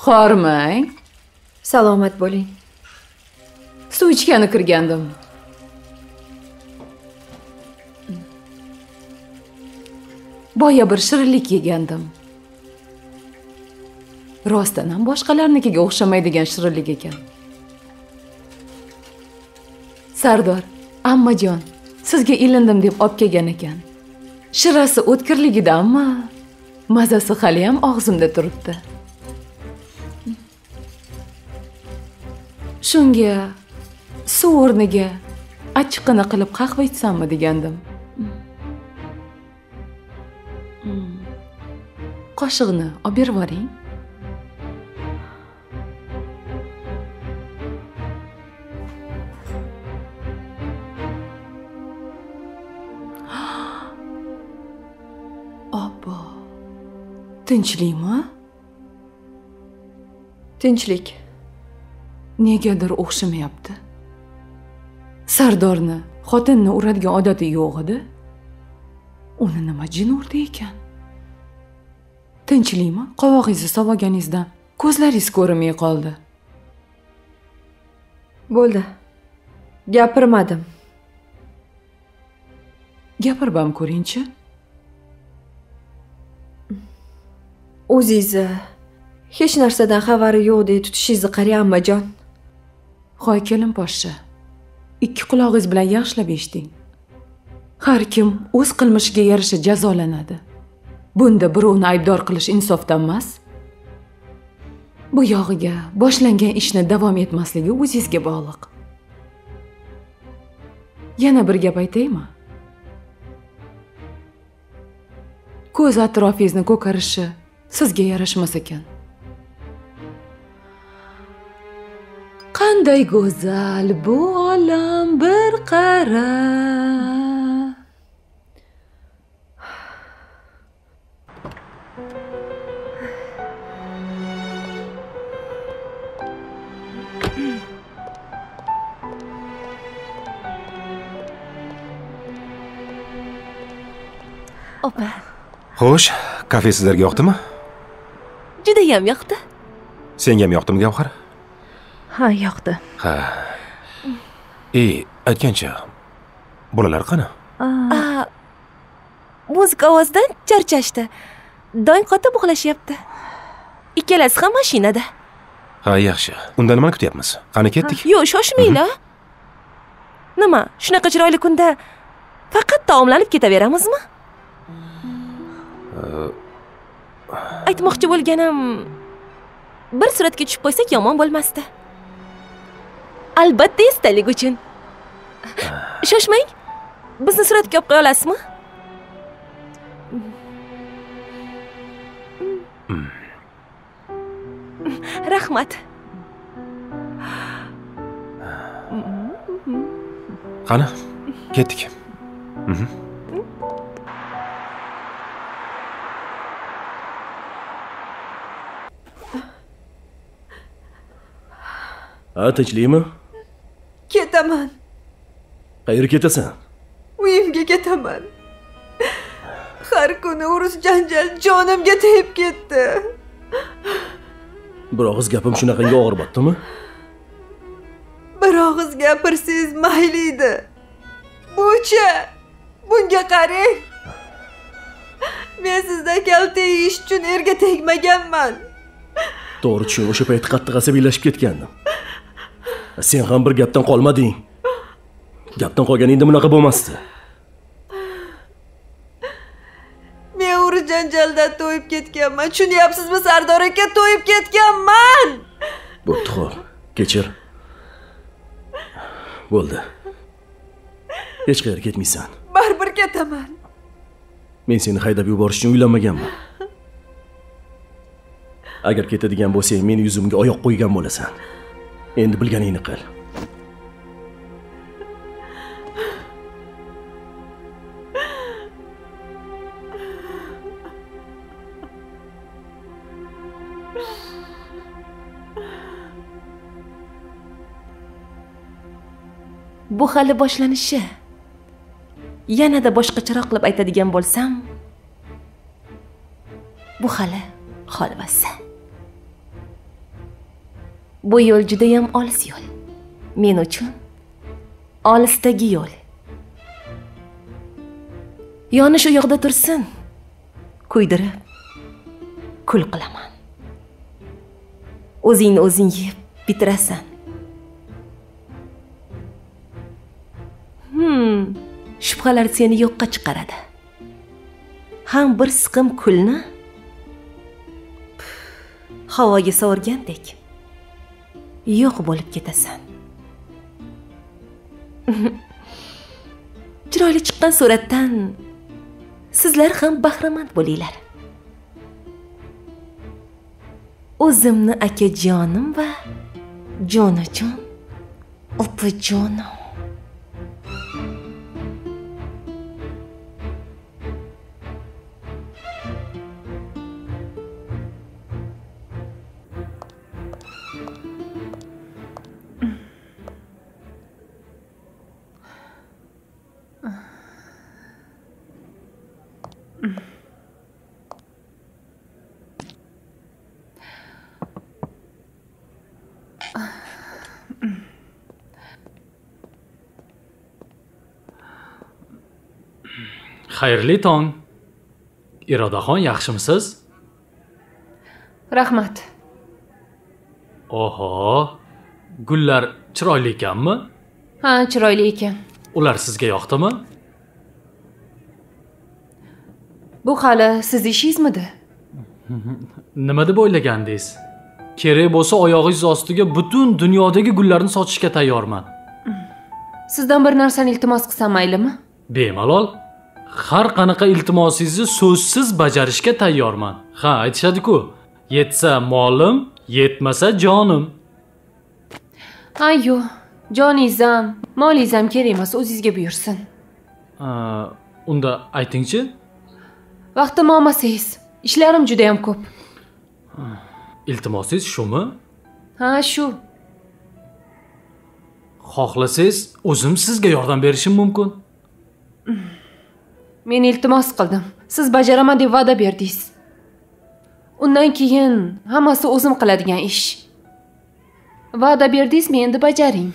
Hormang. Salomat bo'ling. Suv ichgani kirgandim. Boya bir shirinlik yegandim. Rostdan ham boshqalarnikiga o'xshamaydigan shirinlik ekan. Sardor, ammajon, sizga ilindim deb olib kelgan ekan. Shirasi o'tkirligidanmi? Mazasi hali ham og'zimda turibdi. Shunga suv o'rniga achchiqini qilib qahva ichsammi degandim. Qoshiqni olib berib yuboring. Obbo. Tinchlikmi? Tinchlik. Negadir o'xshamayapti. Sardorni xotinni uradigan odati yo'q edi. Uni nima jin urdi ekan? Tinchlikmi? Qovog'ingizni savoganingizdan ko'zlaringiz ko'rinmay qoldi. Bo'ldi. Gapirmadim. Gapirib ham ko'ring-chi. O'zingizni hech narsadan xabari yo'qdek tutishingizni qarang, ammajon. Hoy kelin poshsha. Ikki qulog'ingiz bilan yaxshilab eshiting. Har kim o'z qilmishiga yarasha jazolanadi. Bunda birovni aybdor qilish insofdan emas. Bu yog'iga boshlangan ishni davom etmasligi o'zingizga bog'liq. Yana bir gap aytaymi? Ko'z atrofingizni ko'karishi sizga yarashmas ekan. Qanday go'zal bu olam, bir qara. Opa. Xo'sh, kafe sizlarga yoqdimi? Juda ham yoqdi. Senga ham yoqdimi, Gavhar? Ha, yoqdi. Ha. Aytgancha, bolalar qani? Muzika ovozidan charchashdi. Dong qotib uxlashyapti. Ikkalasi ham mashinada. Ha, yaxshi. Unda nimani kutyapmiz? Qani ketdik? Yo'q, shoshmanglar. Nima, shunaqa chiroyli kunda faqat taomlanib ketaveramizmi? Aytmoqchi bo'lganim, bir suratga tushib qo'ysak yomon bo'lmasdi. Albatta esdalik uchun. Shoshmang. Bizni suratga olib qo'ya olasizmi? Rahmat. Qani, ketdik. Tinchlikmi? Ketaman. Qayerga ketasan? Uyimga ketaman. Har kuni urush janjal jonimga tegib ketdi. Bir og'iz gapim shunaqangi og'ir botdimi? Bir og'iz gapirsangiz mayli edi. Bu-chi, bunga qarang. Men sizdan kalta ish uchun erga tegmaganman. To'g'ri-chi, o'sha payt qattiq asabiylashib ketgandim. Sen ham bir gapdan qolmading. Gapdan qolganingda bunaqa bo'lmasdi. Men urush janjaldan to'yib ketganman. Tushunyapsizmi, Sardor aka, to'yib ketganman. Bo'pti, xo'p. Kechir. Bo'ldi. Hech qayerga ketmaysan. Baribir ketaman. Men seni haydab yuborish uchun uylanmaganman. Agar ketadigan bo'lsang, meni yuzimga oyoq qo'ygan bo'lasan. Endi bilganingni qil. Bu hali boshlanishi. Yanada boshqacharoq qilib aytadigan bo'lsam, bu hali xolvasi. Bu yo'l juda ham olis yo'l. Men uchun olisdagi yo'l. Yoni shu yoqda tursin. Kuydirib, kul qilaman. O'zingni o'zing yeb bitirasan. Shubhalar seni yo'qqa chiqaradi. Ham bir siqim kulni havoga sovurgandek yo'q bo'lib ketasan. Chiroyli chiqqan suratdan sizlar ham bahramand bo'linglar. O'zimni akajonim va jonajon opajonim. Xayrli tong. Irodaxon, yaxshimisiz? Rahmat. Oho, gullar chiroyli ekanmi? Ha, chiroyli ekan. Ular sizga yoqdimi? Bu hali siz ishingizmidi? Nima deb o'ylagandingiz? Kerak bo'lsa oyog'ingiz ostiga butun dunyodagi gullarni sotishga tayyorman. Sizdan bir narsani iltimos qilsam maylimi? Bemalol. Har qanaqa iltimosingizni so'zsiz bajarishga tayyorman. Ha, aytishadi-ku, yetsa molim, yetmasa jonim. Ayyo, joningiz ham, molingiz ham kerak emas, o'zingizga buyursin. Unda aytingchi? Vaqtim olmasangiz, ishlarim juda ham ko'p. Iltimosingiz shumi? Ha, shu. Xohlasangiz, o'zim sizga yordam berishim mumkin. Men iltimos qildim. Siz bajaraman deb va'da berdingiz. Undan keyin hammasi o'zim qiladigan ish. Va'da berdingizmi, endi bajaring.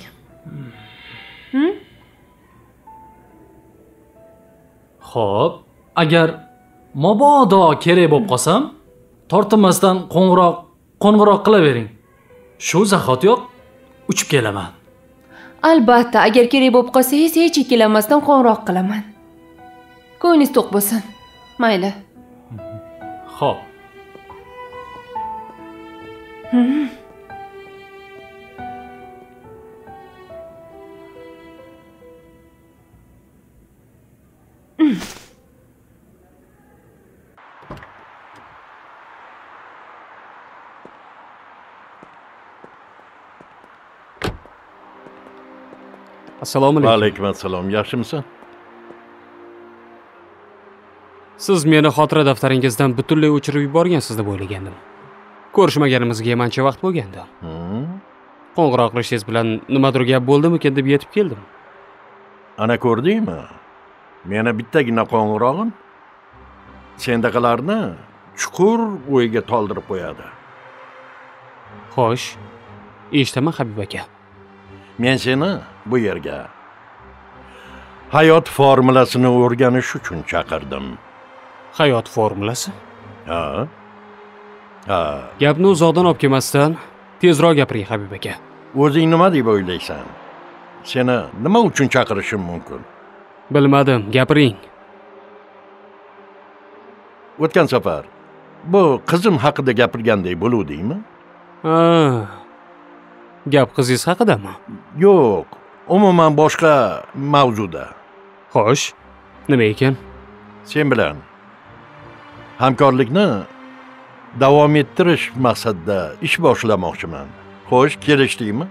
Xo'p, agar mabodo kerak bo'lib qolsam, tortinmasdan qo'ng'iroq qilavering. Shu zahotiyoq uchib kelaman. Albatta, agar kerak bo'lib qolsangiz, hech ikkilanmasdan qo'ng'iroq qilaman. Ko'nglingiz to'q bo'lsin. Mayli. Xo'p. Assalomu alaykum. Alaykum assalom. Yaxshimisan? Siz meni xotira daftaringizdan butunlay o'chirib yuborgansiz deb o'ylagandim. Ko'rishmaganimizga ham ancha vaqt bo'lgandi. Qo'ng'iroq qilishingiz bilan nimadir gap bo'ldimikin deb yetib keldim. Ana ko'rdingmi? Meni bittagina qo'ng'irog'im sendaqalarni chuqur o'yga toldirib qo'yadi. Xo'sh, eshitaman Habib aka. Men seni bu yerga hayot formulasini o'rganish uchun chaqirdim. Hayot formulasi? Ha. Gapni uzoqdan olib kelmasdan tezroq gapiring Habib aka. O'zing nima deb o'ylaysan? Seni nima uchun chaqirishim mumkin? Bilmadim, gapiring. O'tgan safar bu qizim haqida gapirgandek bo'luvdingmi? Gap qizingiz haqidami? Yo'q, umuman boshqa mavzuda. Xo'sh, nima ekan? Sen bilan hamkorlikni davom ettirish maqsadida ish boshlamoqchiman. Xo'sh, kelishdingmi?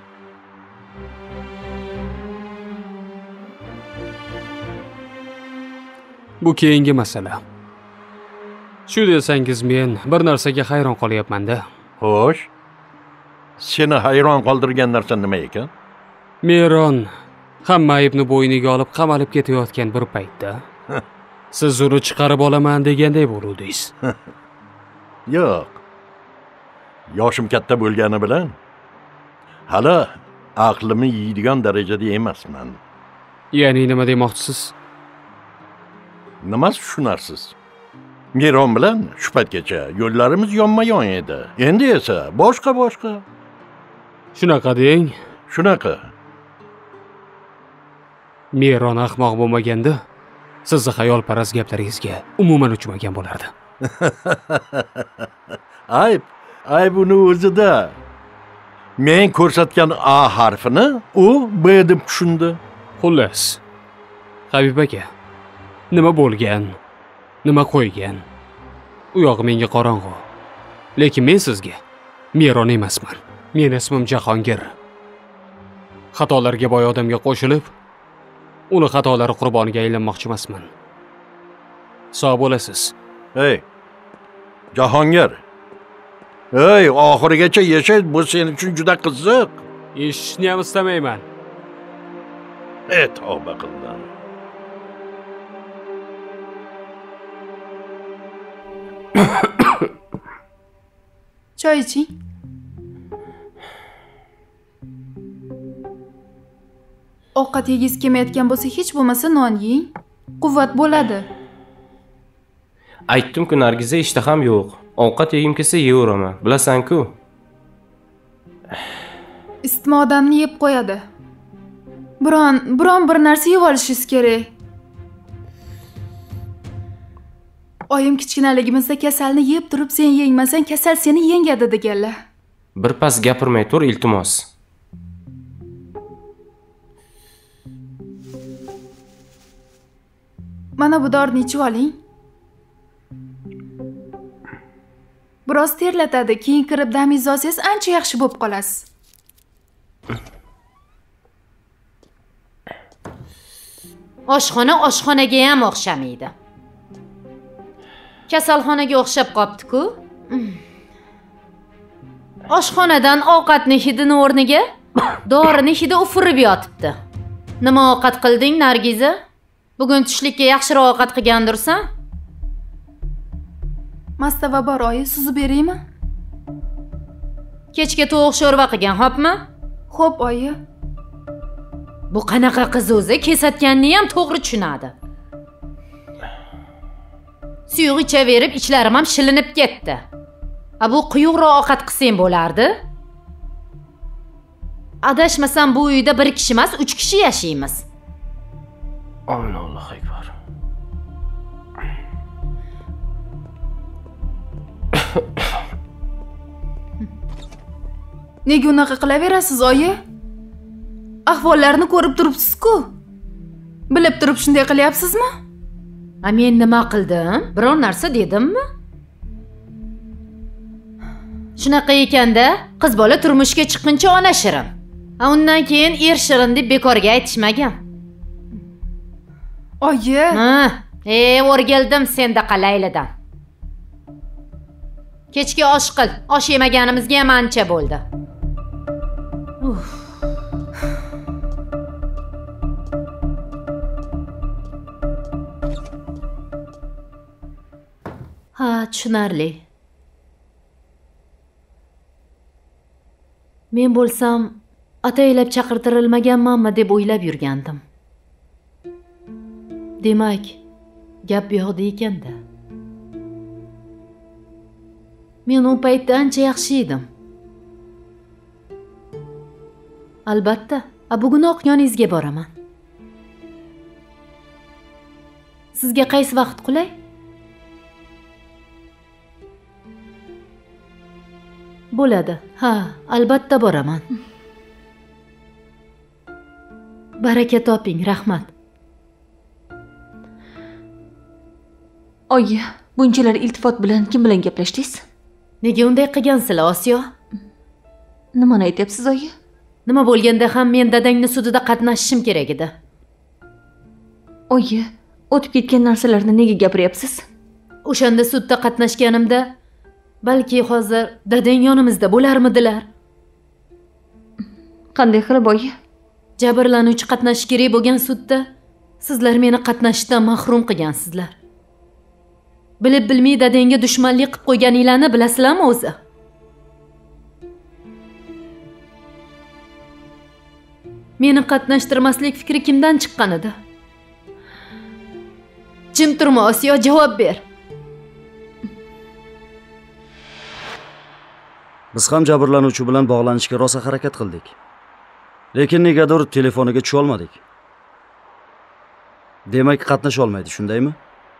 Bu keyingi masala. Shu desangiz men bir narsaga hayron qolyapman-da. Xo'sh. Seni hayron qoldirgan narsa nima ekan? Meron hamma aybni bo'yniga olib qamalib ketayotgan bir paytda siz uni chiqarib olaman deganday hali aqlimni yeydigan darajada emasman. Ya'ni nima demoqchisiz? Nima tushunarsiz? Miron bilan shu paytgacha yo'llarimiz yonma-yon edi. Endi esa boshqa. Shunaqa deng. Shunaqa. Miron ahmoq bo'lmaganda, sizni xayolparast gaplaringizga umuman uchmagan bo'lardi. Ayb uni o'zida. Men ko'rsatgan A harfini u B deb tushundi. Xullas, Habib aka, nima bo'lgan, nima qo'ygan? U yoq menga qorong'u. Lekin men sizga Miron emasman. Men ismim Jahongir. Xatolarga boy odamga qo'shilib, uni xatolari qurboniga aylanmoqchi emasman. Sog' bo'lasiz. Ey, Jahongir. Ey, oxirigacha yashash bu sen uchun juda qiziq. Eshitishni ham istamayman. Tavba qildim. Choy iching. Ovqat yegiz kelmayotgan bo'lsa, hech bo'lmasa non yeng. Quvvat bo'ladi. Aytdim-ku, Nargiza, ishtaham yo'q. Ovqat yegim kelsa yeyveraman. Bilasan-ku. Isitma odamni yeb qo'yadi. Biron bir narsa yeb olishingiz kerak. Oyim kichkinaligimizda kasalni yeb turib, sen yengmasang, kasal seni yengadi deganlar. Birpas gapirmay tur, iltimos. Mana bu dorini ichib oling. Biroz terlatadi, keyin kirib damingizni olsangiz ancha yaxshi bo'lib qolasiz. Oshxonaga ham o'xshamaydi. Kasalxonaga o'xshab qopti-ku. Oshxonadan ovqatni hidini o'rniga dorini hidi ufurib yotibdi. Nima ovqat qilding, Nargiza? Bugun tushlikka yaxshiroq ovqat qilgandirsan? Mastava bor, oyi, suzib beraymi? Kechga tovuq sho'rva qilgan, xo'pmi? Xo'p, oyi. Bu qanaqa qiz o'zi, kesatganni ham to'g'ri tushunadi. Suyuq ichaverib, ichlarim ham shilinib ketdi. Bu quyuqroq ovqat qilsang bo'lardi. Adashmasam bu uyda bir kishi emas, 3 kishi yashaymiz. Allohu akbar. Nega unaqa qilaverasiz, oyi? Ahvollarni ko'rib turibsiz-ku. Bilib turib shunday qilyapsizmi? Men nima qildim? Biror narsa dedimmi? Shunaqa ekanda, qiz bola turmushga chiqquncha ona shirin. Undan keyin er shirin deb bekorga aytishmagan. Oyi. O'rgildim senda qalaylidan. Kechki osh qil. Osh yemaganimizga ham ancha bo'ldi. Tushunarli. Men bo'lsam, ataylab chaqirtirilmaganmanmi deb o'ylab yurgandim. Demak, gap bu yoqda ekanda. Men u paytda ancha yaxshi edim. Albatta, bugunoq yoningizga boraman. Sizga qaysi vaqt qulay? Bo'ladi. Albatta boraman. Baraka toping, rahmat. Oyi, bunchalar iltifot bilan kim bilan gaplashdingiz? Nega unday qilgansizlar, Osiyo? Nimani aytyapsiz, oyi? Nima bo'lganda ham men dadangni sudida qatnashishim kerak edi. Oyi, o'tib ketgan narsalarni nega gapiryapsiz? O'shanda sudda qatnashganimda, balki hozir dadang yonimizda bo'larmidilar. Qanday qilib, oyi? Jabrlanuvchi qatnashish kerak bo'lgan sudda sizlar meni qatnashishdan mahrum qilgansizlar. Bilib bilmay dadangga dushmanlik qilib qo'yganinglarni bilasizlarmi o'zi? Meni qatnashtirmaslik fikri kimdan chiqqan edi? Jim turma Osiyo, javob ber. Biz ham jabrlanuvchi bilan bog'lanishga rosa harakat qildik. Lekin negadir telefoniga tusha olmadik. Demak, qatnasha olmaydi, shundaymi?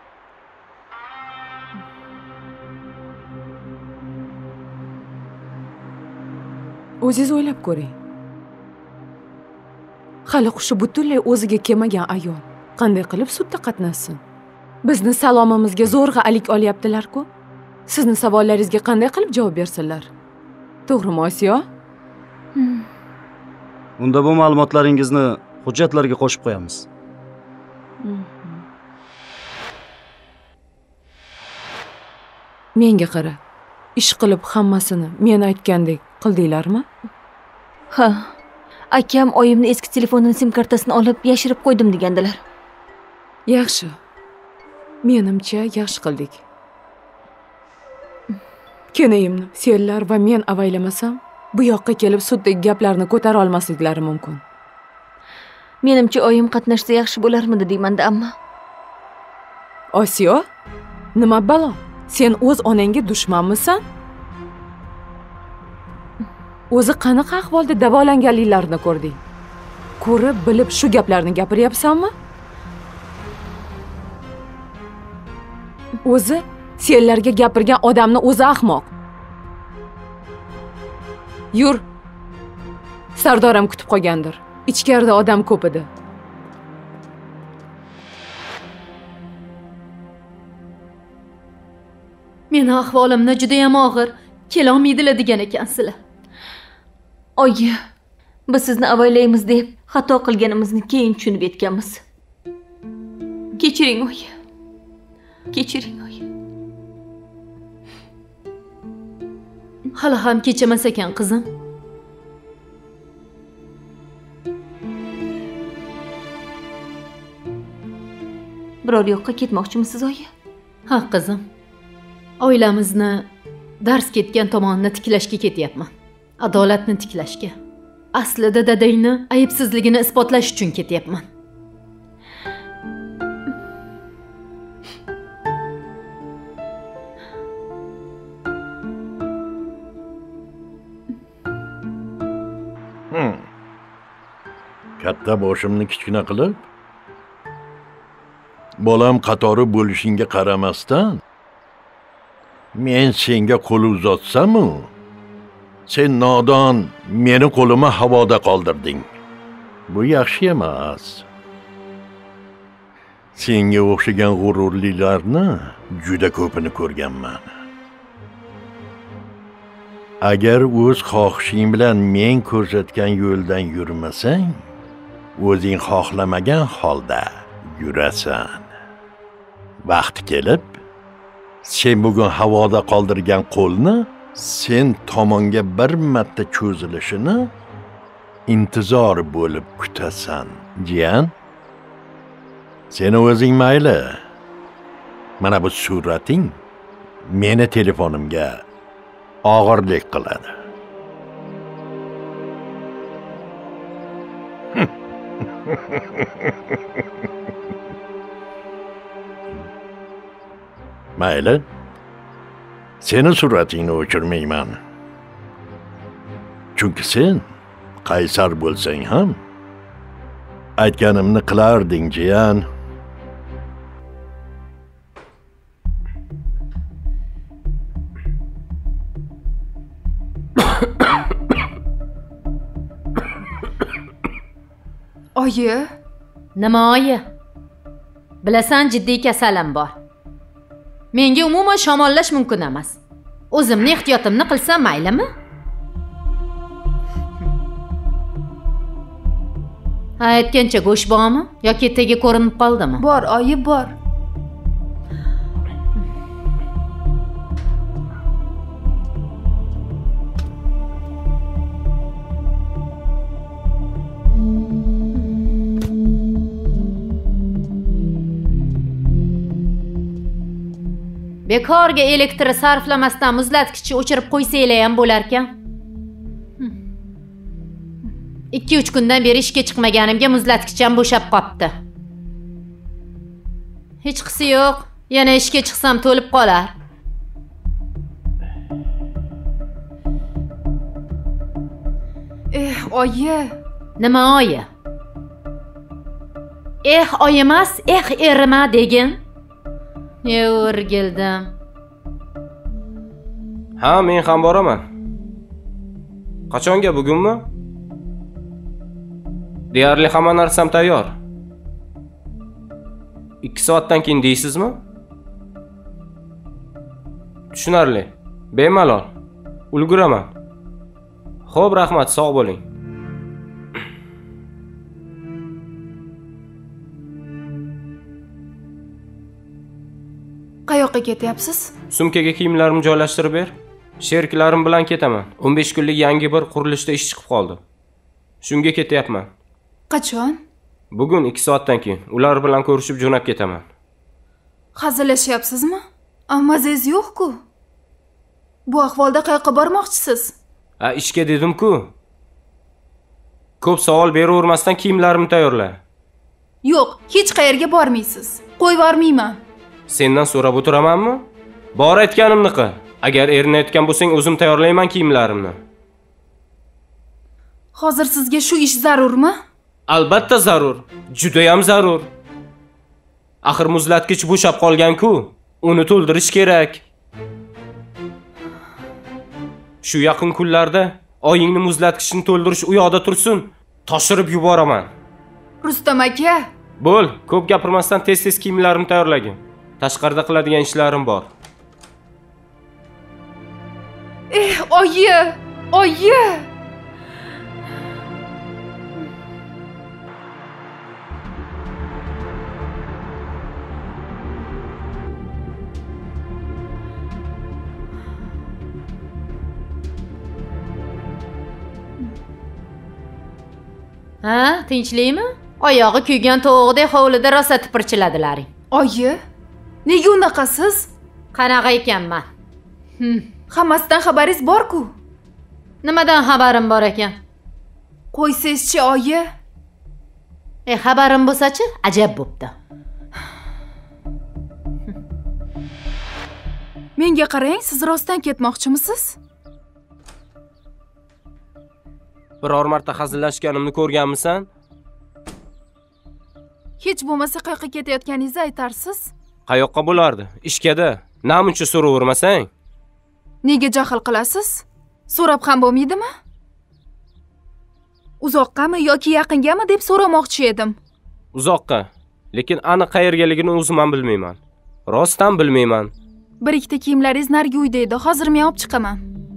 O'zingiz o'ylab ko'ring. Hali hushi butunlay o'ziga kelmagan ayol qanday qilib sudda qatnashsin? Bizni salomimizga zo'rg'a alik olyaptilar-ku. Sizni savollaringizga qanday qilib javob bersinlar? To'g'rimi, Osiyo? Unda bu ma'lumotlaringizni hujjatlarga qo'shib qo'yamiz. Menga qara. Ish qilib hammasini men aytgandek qildinglarmi? Ha. Akam oyimni eski telefonining sim kartasini olib yashirib qo'ydim degandilar. Yaxshi. Menimcha yaxshi qildik. Kenayimni senlar va men avaylamasam, bu yoqqa kelib suddagi gaplarni ko'tara olmasliklari mumkin. Menimcha oyim qatnashsa yaxshi bo'larmidi deyman-da, ammo. Osiyo, nima balo? Sen o'z onangga dushmanmisan? O'zi qanaqa ahvolda davolanganliklarini ko'rding? Ko'rib, bilib shu gaplarni gapiryapsanmi? O'zi senlarga gapirgan odamni o'zi ahmoq. Yur. Sardoram kutib qolgandir. Ichkarida odam ko'p edi. Meni ahvolimni juda ham og'ir. Kela olmaydilar degan ekansizlar. Oyi, biz sizni avaylaymiz deb xato qilganimizni keyin tushunib yetganmiz. Kechiring, oyi. Kechiring, oyi. Hali ham kechamas ekan, qizim. Biror yoqqa ketmoqchimisiz, oyi? Ha, qizim. Oilamizni dars ketgan tomonini tiklashga ketyapman. Adolatni tiklashga. Aslida dadangni aybsizligini isbotlash uchun ketyapman. Katta boshimni kichkina qilib, bolam qatori bo'lishingga qaramasdan, men senga qo'l uzatsam-u, sen nodon meni qo'lima havoda qoldirding. Bu yaxshi emas. Senga o'xshagan g'ururlilarni juda ko'pini ko'rganman. Agar o'z xohishing bilan men ko'rsatgan yo'ldan yurmasang, o'zing xohlamagan holda yurasan. Vaqti kelib, sen bugun havoda qoldirgan qo'lni sen tomonga bir marta cho'zilishini intizor bo'lib kutasan, jiyan. Seni o'zing mayli. Mana bu surating meni telefonimga og'irlik qiladi. Mayli. Seni suratingni o'chirmayman. Chunki sen qaysar bo'lsang ham aytganimni qilarding, jiyan. Oyi, nima oyi? Bilasan, jiddiy kasalim bor. Menga umuman shamollash mumkin emas. O'zimni ehtiyotimni qilsam maylimi? Aytgancha go'sht bormi yoki tegi ko'rinib qoldimi? Bor, oyi, bor. Bekorga elektr sarflamasdan muzlatkichni o'chirib qo'ysanglar ham bo'lar ekan. 2-3 kundan beri ishga chiqmaganimga muzlatkicham bo'shab qopti. Hech qisi yo'q. Yana ishga chiqsam to'lib qolar. Oyi. Nima oyi? Oy emas, erima degin. O'rgildim. Ha, men ham boraman. Qachonga, bugunmi? Deyarli hamma narsam tayyor. 2 soatdan keyin deysizmi? Tushunarli. Bemalol. Ulguraman. Xo'p, rahmat, sog' bo'ling. Qayoqqa ketyapsiz? Sumkaga kiyimlarimni joylashtirib ber. Sheriklarim bilan ketaman. 15 kunlik yangi bir qurilishda ish chiqib qoldi. Shunga ketyapman. Qachon? Bugun 2 soatdan keyin ular bilan ko'rishib jo'nab ketaman. Hazillashyapsizmi? Amazangiz yo'q-ku. Bu ahvolda qayoqqa bormoqchisiz? Ishga dedim-ku. Ko'p savol beravermasdan kiyimlarimni tayyorla. Yo'q, hech qayerga bormaysiz. Qo'yib yubormayman. Sendan so'rab o'tiramanmi? Bor aytganimni qil. Agar erinayotgan bo'lsang, o'zim tayyorlayman kiyimlarimni. Hozir sizga shu ish zarurmi? Albatta zarur. Juda ham zarur. Axir muzlatkich bo'shab qolgan-ku. Uni to'ldirish kerak. Shu yaqin kunlarda oyingni muzlatkichini to'ldirish u yoqda tursin. Toshirib yuboraman. Rustam aka. Bo'l, ko'p gapirmasdan tez-tez kiyimlarimni tayyorlagin. Tashqarida qiladigan ishlarim bor. Oyi, oyi. Ha, tinchlikmi? Oyog'i kuygan tovuqdek hovlida rosa tipirchiladilaring. Oyi, nega unaqasiz? Qanaqa ekanman? Hammasidan xabaringiz bor-ku. Nimadan xabarim bor ekan? Qo'ysiz-chi, oyi. Xabarim bo'lsa-chi, ajab bo'pti. Menga qarang, siz rostdan ketmoqchimisiz? Biror marta hazillashganimni ko'rganmisan? Hech bo'lmasa qayoqqa ketayotganingizni aytarsiz? Qayoqqa bo'lardi? Ishga-da. Namuncha so'ravermasang? Nega jahl qilasiz? So'rab ham bo'lmaydimi? Uzoqqami yoki yaqingami deb so'ramoqchi edim. Uzoqqa. Lekin aniq qayergaligini o'zim ham bilmayman. Rostdan bilmayman. Bir ikkita kiyimlaringiz narigi uyda edi. Hozir men olib chiqaman.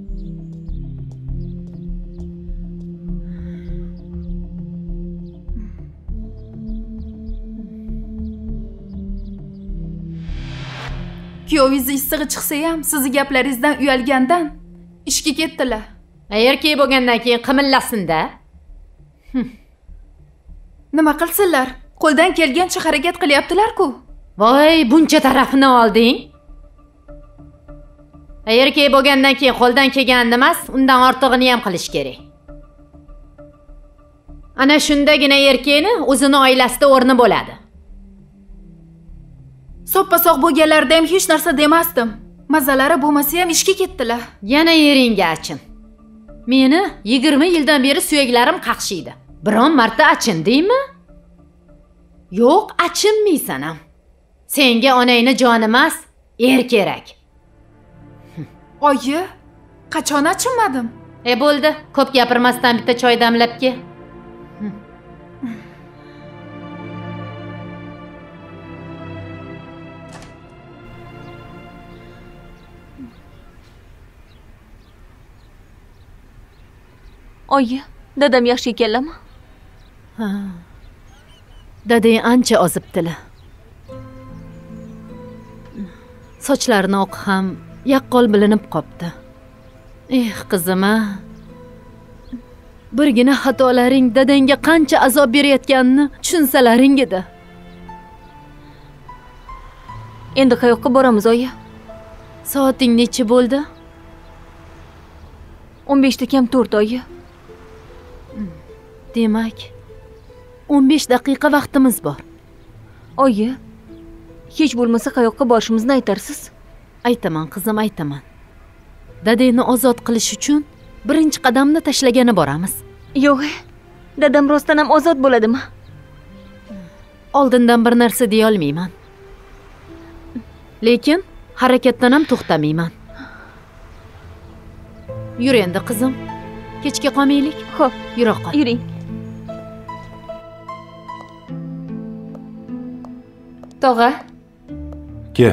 Kuyovingiz issig'i chiqsa ham, sizni gaplaringizdan uyalgandan ishga ketdilar. Erkak bo'lgandan keyin qimillasin-da. Nima qilsinlar? Qo'ldan kelgancha harakat qilyaptilar-ku. Voy, buncha tarafini olding. Erkak bo'lgandan keyin qo'ldan kelganini emas, undan ortig'ini ham qilish kerak. Ana shundagina erkakni o'zini oilasida o'rni bo'ladi. Soppa-sog' bo'lganlarda ham hech narsa demasdim. Mazalari bo'lmasa ham ishga ketdilar. Yana yeringga achin. Meni 20 yildan beri suyaklarim qaqshiydi. Biron marta achindingmi? Yo'q, achinmaysan ham. Senga onangni joni emas, kerak. Oyi, qachon achinmadim? Bo'ldi, ko'p gapirmasdan bitta choy damlab ke. Oyi, dadam yaxshi ekanlarmi? Ha. Dadang ancha ozibdilar. Sochlarini oq ham yaqqol bilinib qopti. Qizim-a. Birgina xatolaring dadangga qancha azob berayotganini tushunsalaring edi. Endi qayoqqa boramiz, oyi? Soating necha bo'ldi? 15 ta kam 4, oyi. Demak, 15 daqiqa vaqtimiz bor. Oyi, hech bo'lmasa qayoqqa borishimizni aytarsiz? Aytaman, qizim, aytaman. Dadangni ozod qilish uchun birinchi qadamni tashlagani boramiz. Yo'q, dadam rostdan ham ozod bo'ladimi? Oldindan bir narsa deya olmayman. Lekin harakatdan ham to'xtamayman. Yur endi qizim. Kechga qolmaylik. Xo'p, yura qol. Yuring. Tog'a, Ke.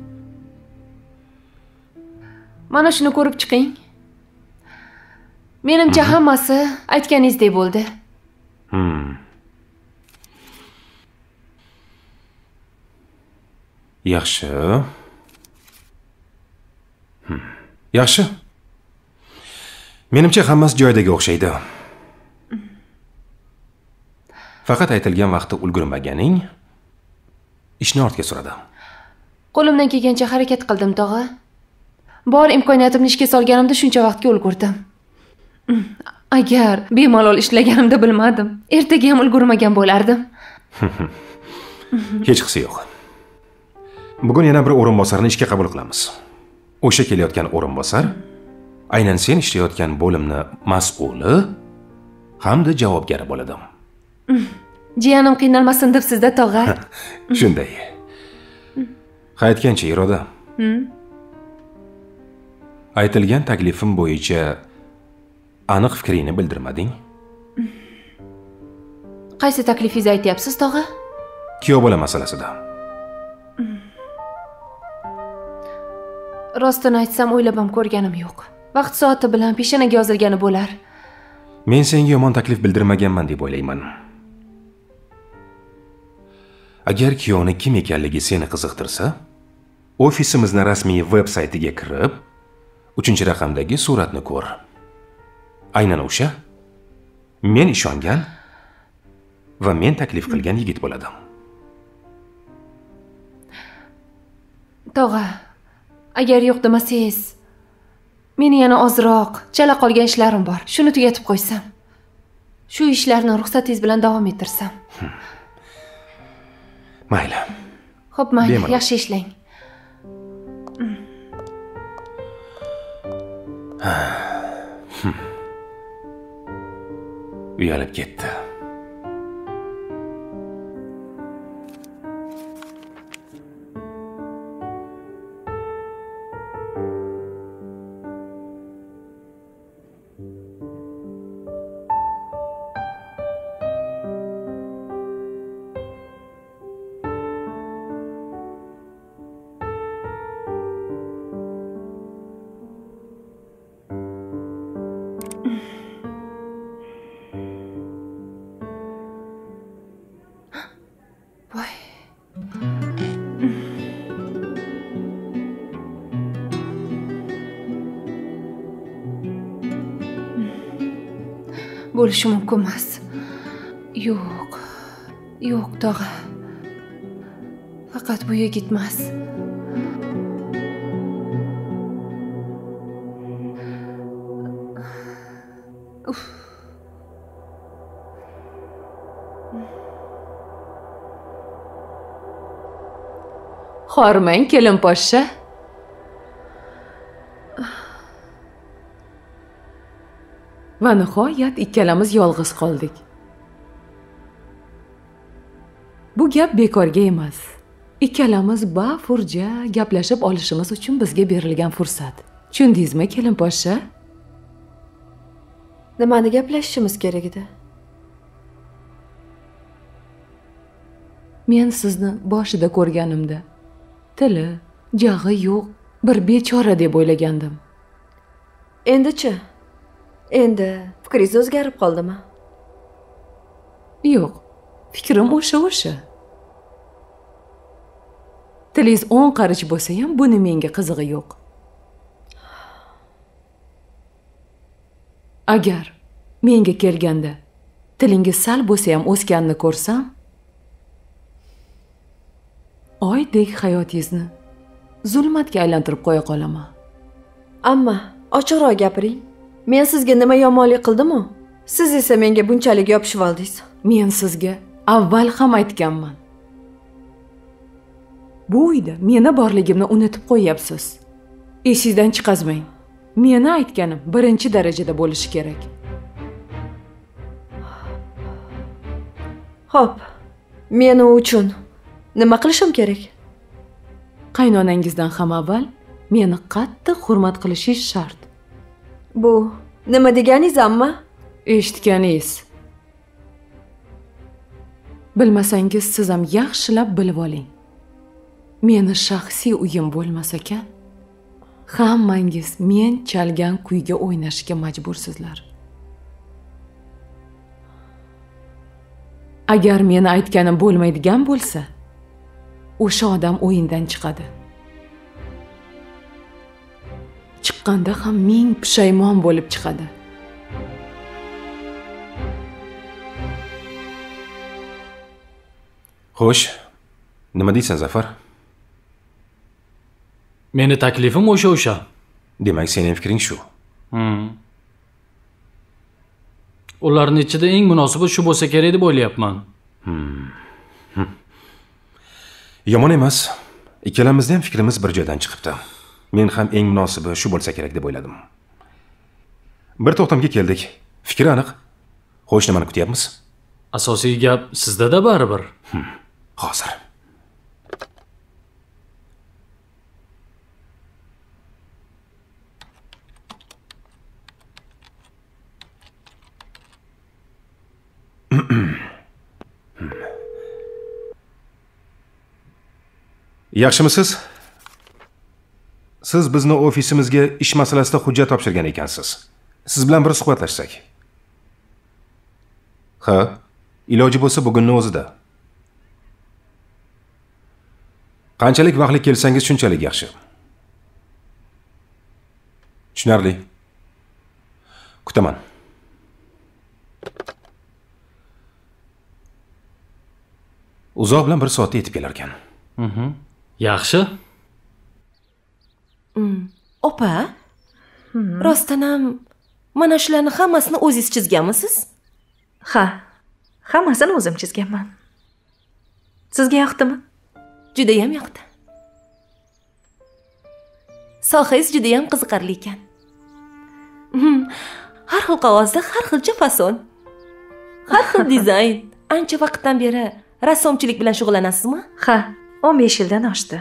mana shuni ko'rib chiqing. Menimcha hammasi aytganingizdek bo'ldi. Yaxshi. Yaxshi. Menimcha hammasi joyidagi o'xshaydi. Faqat aytilgan vaqtda ulgurmaganing ishni ortga suradi. Qo'limdan kelgancha harakat qildim, tog'a. Bor imkoniyatimni ishga solganimda shuncha vaqtga ulgurdim. Agar bemalol ishlaganimda bilmadim, ertaga ham ulgurmagan bo'lardim. Hech qisi yo'q. Bugun yana bir o'rinbosarni ishga qabul qilamiz. O'sha kelayotgan o'rinbosar aynan sen ishlayotgan bo'limni mas'uli hamda javobgari bo'ladi. Jiyanim qiynalmasin deb sizda, tog'a. Shunday. Qaytgancha Iroda. Aytilgan taklifim bo'yicha aniq fikringni bildirmading. Qaysi taklifingizni aytyapsiz, tog'a? Kuyov bola masalasida. Rostini aytsam, o'ylab ham ko'rganim yo'q. Vaqt soati bilan peshanaga yozilgani bo'lar. Men senga yomon taklif bildirmaganman deb o'ylayman. Agar kuyovni kim ekanligi seni qiziqtirsa, ofisimizni rasmiy veb-saytiga kirib, 3-raqamdagi suratni ko'r. Aynan o'sha men ishongan va men taklif qilgan yigit bo'ladi. Tog'a, agar yo'q demasangiz, meni yana ozroq chala qolgan ishlarim bor. Shuni tugatib qo'ysam. Shu ishlarni ruxsatingiz bilan davom ettirsam. Mayli. Xo'p, mayli, yaxshi ishlang. Uyalib ketdi. Bo'lishi mumkin emas. Yo'q. Yo'q, tog'a. Faqat bu yigit emas. Hormang, kelin poshsha. Va nihoyat ikkalamiz yolg'iz qoldik. Bu gap bekorga emas. Ikkalamiz bafurja gaplashib olishimiz uchun bizga berilgan fursat. Tushundingizmi, kelin poshsha? Nimani gaplashishimiz kerak edi? Men sizni boshida ko'rganimda tili, jag'i yo'q, bir bechora deb o'ylagandim. Endi-chi? Endi fikringiz o'zgarib qoldimi? Yo'q, fikrim o'sha. Tilingiz 10 qarich bo'lsa ham buni menga qizig'i yo'q. Agar menga kelganda tilingiz sal bo'lsa ham o'sganini ko'rsam, oydek hayotingizni zulmatga aylantirib qo'ya qolaman. Amma ochiqroq gapiring. Men sizga nima yomonlik qildim-u? Siz esa menga bunchalik yopishib oldingiz. Men sizga avval ham aytganman. Bu uyda meni borligimni unutib qo'yapsiz. Esingizdan chiqazmang. Meni aytganim birinchi darajada bo'lishi kerak. Xo'p, men u uchun nima qilishim kerak? Qaynonangizdan ham avval meni qattiq hurmat qilishingiz shart. Bu nima deganingiz, amma? Eshitganingiz. Bilmasangiz siz ham yaxshilab bilib oling. Meni shaxsiy uyim bo'lmas ekan, hammangiz men chalgan kuyga o'ynashga majbursizlar. Agar meni aytganim bo'lmaydigan bo'lsa, o'sha odam o'yindan chiqadi. Chiqqanda ham ming pushaymon bo'lib chiqadi. Xo'sh, nima deysan Zafar? Meni taklifim o'sha. Demak, sening fikring shu. Ularning ichida eng munosibi shu bo'lsa kerak deb o'ylayapman. Yomon emas. Ikkalamizning ham fikrimiz bir joydan chiqibdi. Men ham eng munosibi shu bo'lsa kerak deb o'yladim. Bir to'xtamga keldik. Fikr aniq. Xo'sh, nimani kutyapmiz? Asosiy gap sizda-da baribir. Hozir. Yaxshimisiz? Siz bizni ofisimizga ish masalasida hujjat topshirgan ekansiz. Siz bilan bir suhbatlashsak. Ha, iloji bo'lsa bugunning o'zida. Qanchalik vaqtli kelsangiz shunchalik yaxshi. Tushunarli. Kutaman. Uzoq bilan 1 soatda yetib kelar ekan. Yaxshi. Opa, rostdan ham mana shularni hammasini o'zingiz chizganmisiz? Ha, hammasini o'zim chizganman. Sizga yoqdimi? Juda ham yoqdi. Sohangiz juda ham qiziqarli ekan. Har xil qog'ozda har xilcha fason. Har xil dizayn. Ancha vaqtdan beri rassomchilik bilan shug'ullanasizmi? Ha, 15 yildan oshdi.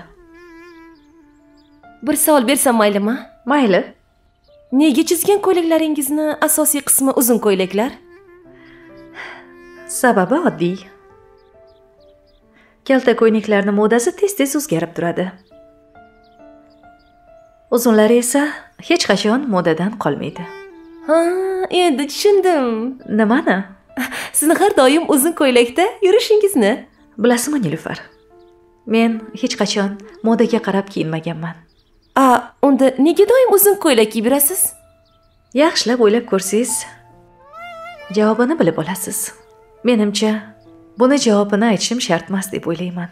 Bir savol bersam maylimi? Mayli. Nega chizgan ko'ylaklaringizni asosiy qismi uzun ko'ylaklar? Sababi oddiy. Kalta ko'ylaklarning modasi tez-tez o'zgarib turadi. Uzunlari esa hech qachon modadan qolmaydi. Ha, endi tushundim. Nimani? Sizni har doim uzun ko'ylakda yurishingizni. Bilasizmi, Nilufar? Men hech qachon modaga qarab kiyinmaganman. Unda nega doim uzun ko'ylak kiyib yurasiz? Yaxshilab o'ylab ko'rsangiz, javobini bilib olasiz. Menimcha, buni javobini aytishim shart emas deb o'ylayman.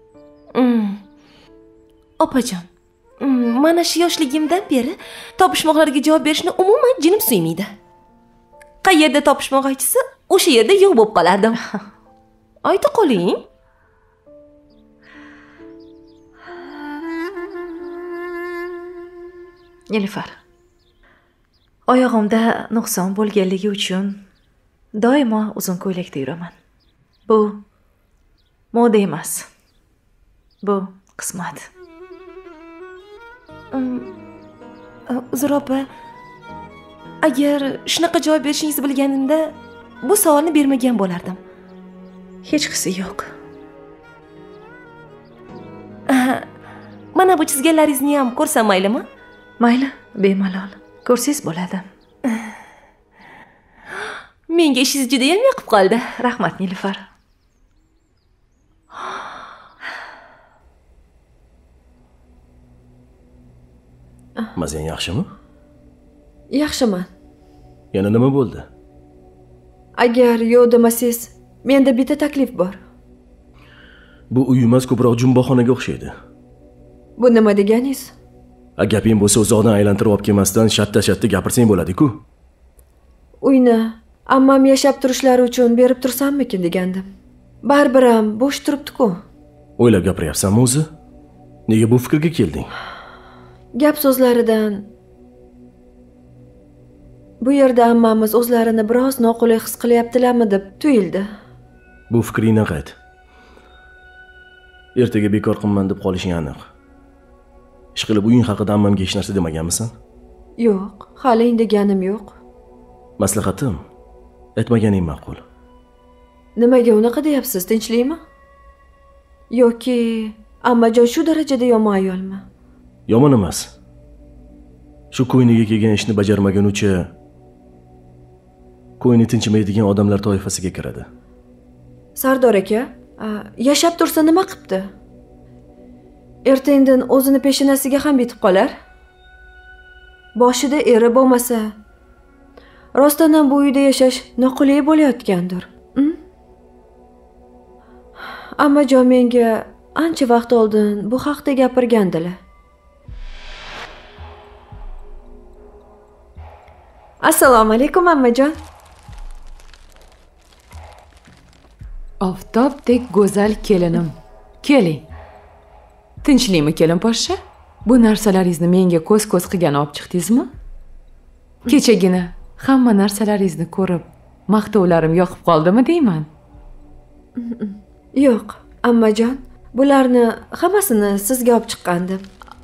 Opajon, mana shu yoshligimdan beri topishmoqlarga javob berishni umuman jinim suymaydi. Qayerda topishmoq aytsa, o'sha yerda yo'q bo'lib qolardim. Ayta qoling. Nilufar, oyog'imda nuqson bo'lganligi uchun doimo uzun ko'ylakda yuraman. Bu moda emas. Bu qismat. Uzr opa, agar shunaqa javob berishingizni bilganimda bu savolni bermagan bo'lardim. Hech qisi yo'q. Mana bu chizganlaringizni ham ko'rsam maylimi? Mayli, bemalol. Ko'rsangiz bo'ladi. Menga ishingiz juda ham yoqib qoldi. Rahmat, Nilufar. Mazang yaxshimi? Yaxshiman. Yana nima bo'ldi? Agar yo'q demasangiz, menda bitta taklif bor. Bu uy emas, ko'proq jumboxonaga o'xshaydi. Bu nima deganingiz? Gaping bo'lsa uzoqdan aylantirib olib kelmasdan shatta-shatta gapirsang bo'ladi-ku. Uyni Ammam yashab turishlari uchun berib tursammikin degandim. Baribir ham bo'sh turibdi-ku. O'ylab gapiryapsanmi o'zi? Nega bu fikrga kelding? Gap so'zlaridan bu yerda ammamiz o'zlarini biroz noqulay his qilyaptilarmi deb tuyuldi. Bu fikringdan qayt. Ertaga bekor qilman deb qolishing aniq. Ishqilib uying haqida ammamga hech narsa demaganmisan? Yo'q, hali indeganim yo'q. Maslahatim, aytmaganing ma'qul. Nimaga unaqa deyapsiz, tinchlikmi? Yoki ammajon shu darajada yomon ayolmi? Yomon emas. Shu ko'yniga kelgan ishni bajarmaguncha ko'yni tinchimaydigan odamlar toifasiga kiradi. Sardor aka, yashab tursa nima qilibdi? Erta-indin o'zini peshanasiga ham bitib qolar. Boshida eri bo'lmasa, rostdan ham bu uyda yashash noqulay bo'layotgandir. Ammajon menga ancha vaqt oldin bu haqda gapirgandilar. Assalomu alaykum ammajon. Oftobdek go'zal kelinim. Keling. Tinchlikmi kelin poshsha? Bu narsalaringizni menga ko'z-ko'z qilgan olib chiqdingizmi? Kechagina hamma narsalaringizni ko'rib, maqtovlarim yoqib qoldimi deyman? Yo'q, ammajon, bularni hammasini sizga olib chiqqandim.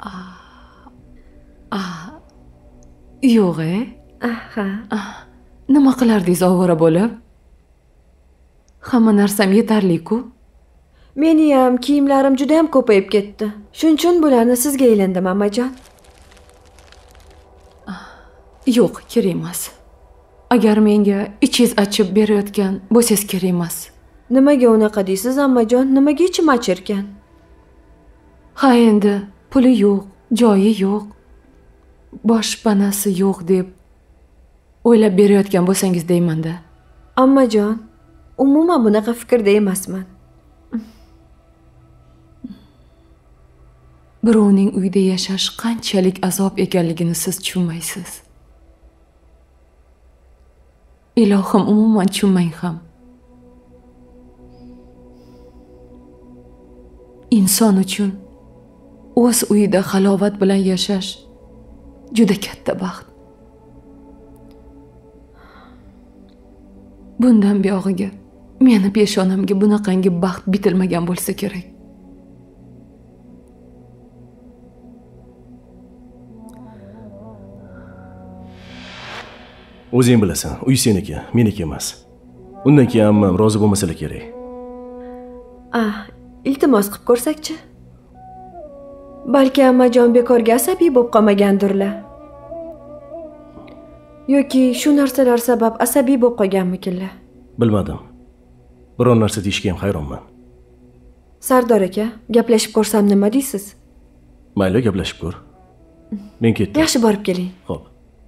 Yo'q-e? Aha. Nima qilardingiz ovora bo'lib? Hamma narsam yetarli-ku. Meni ham kiyimlarim juda ham ko'payib ketdi. Shuning uchun bularni sizga ilindim, ammajon. Yo'q, kerak emas. Agar menga ichingiz achib berayotgan bo'lsangiz kerak emas. Nimaga unaqa deysiz, ammajon? Nimaga ichim achirkan? Ha, endi puli yo'q, joyi yo'q, boshpanasi yo'q deb o'ylab berayotgan bo'lsangiz deyman-da. Ammajon, umuman bunaqa fikrda emasman. Birovning uyida yashash qanchalik azob ekanligini siz tushunmaysiz. Ilohim, umuman tushunmang ham. Inson uchun o'z uyida halovat bilan yashash juda katta baxt. Bundan buyog'iga meni peshonamga bunaqangi baxt bitilmagan bo'lsa kerak. O'zing bilasan, uy seniki, meniki emas. Undan keyin ammam rozi bo'lmasalar kerak. Iltimos qilib ko'rsakchi. Balki ammajon bekorga asabiy bo'lib qolmagandirlar. Yoki shu narsalar sabab asabiy bo'lib qolganmikinlar? Bilmadim. Biron narsa deyishga ham hayronman. Sardor aka, gaplashib ko'rsam nima deysiz? Mayli, gaplashib ko'r. Men ketdim. Yaxshi, borib keling. Xo'p.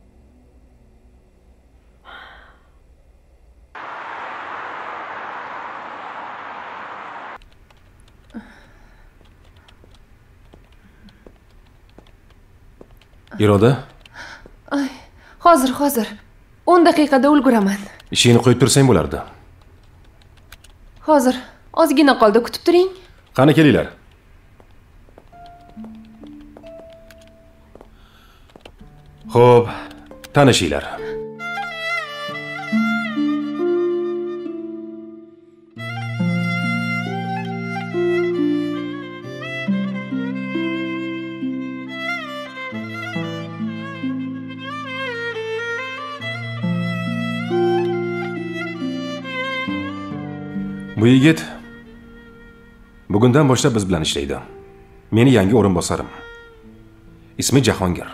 Iroda? Hozir. 10 daqiqada ulguraman. Ishingni qo'yib tursang bo'lardi. Hozir, ozgina qoldi, kutib turing. Qani kelinglar. Xo'p, tanishinglar. Bu yigit bugundan boshlab biz bilan ishlaydi. Meni yangi o'rinbosarim. Ismi Jahongir.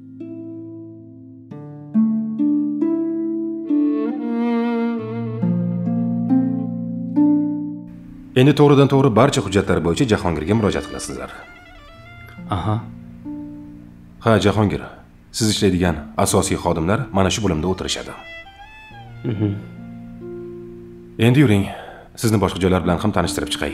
Endi to'g'ridan to'g'ri barcha hujjatlar bo'yicha Jahongirga murojaat qilasizlar. Aha. Ha, Jahongir, siz ishlaydigan asosiy xodimlar mana shu bo'limda o'tirishadi. Endi yuring, sizni boshqa joylar bilan ham tanishtirib chiqay.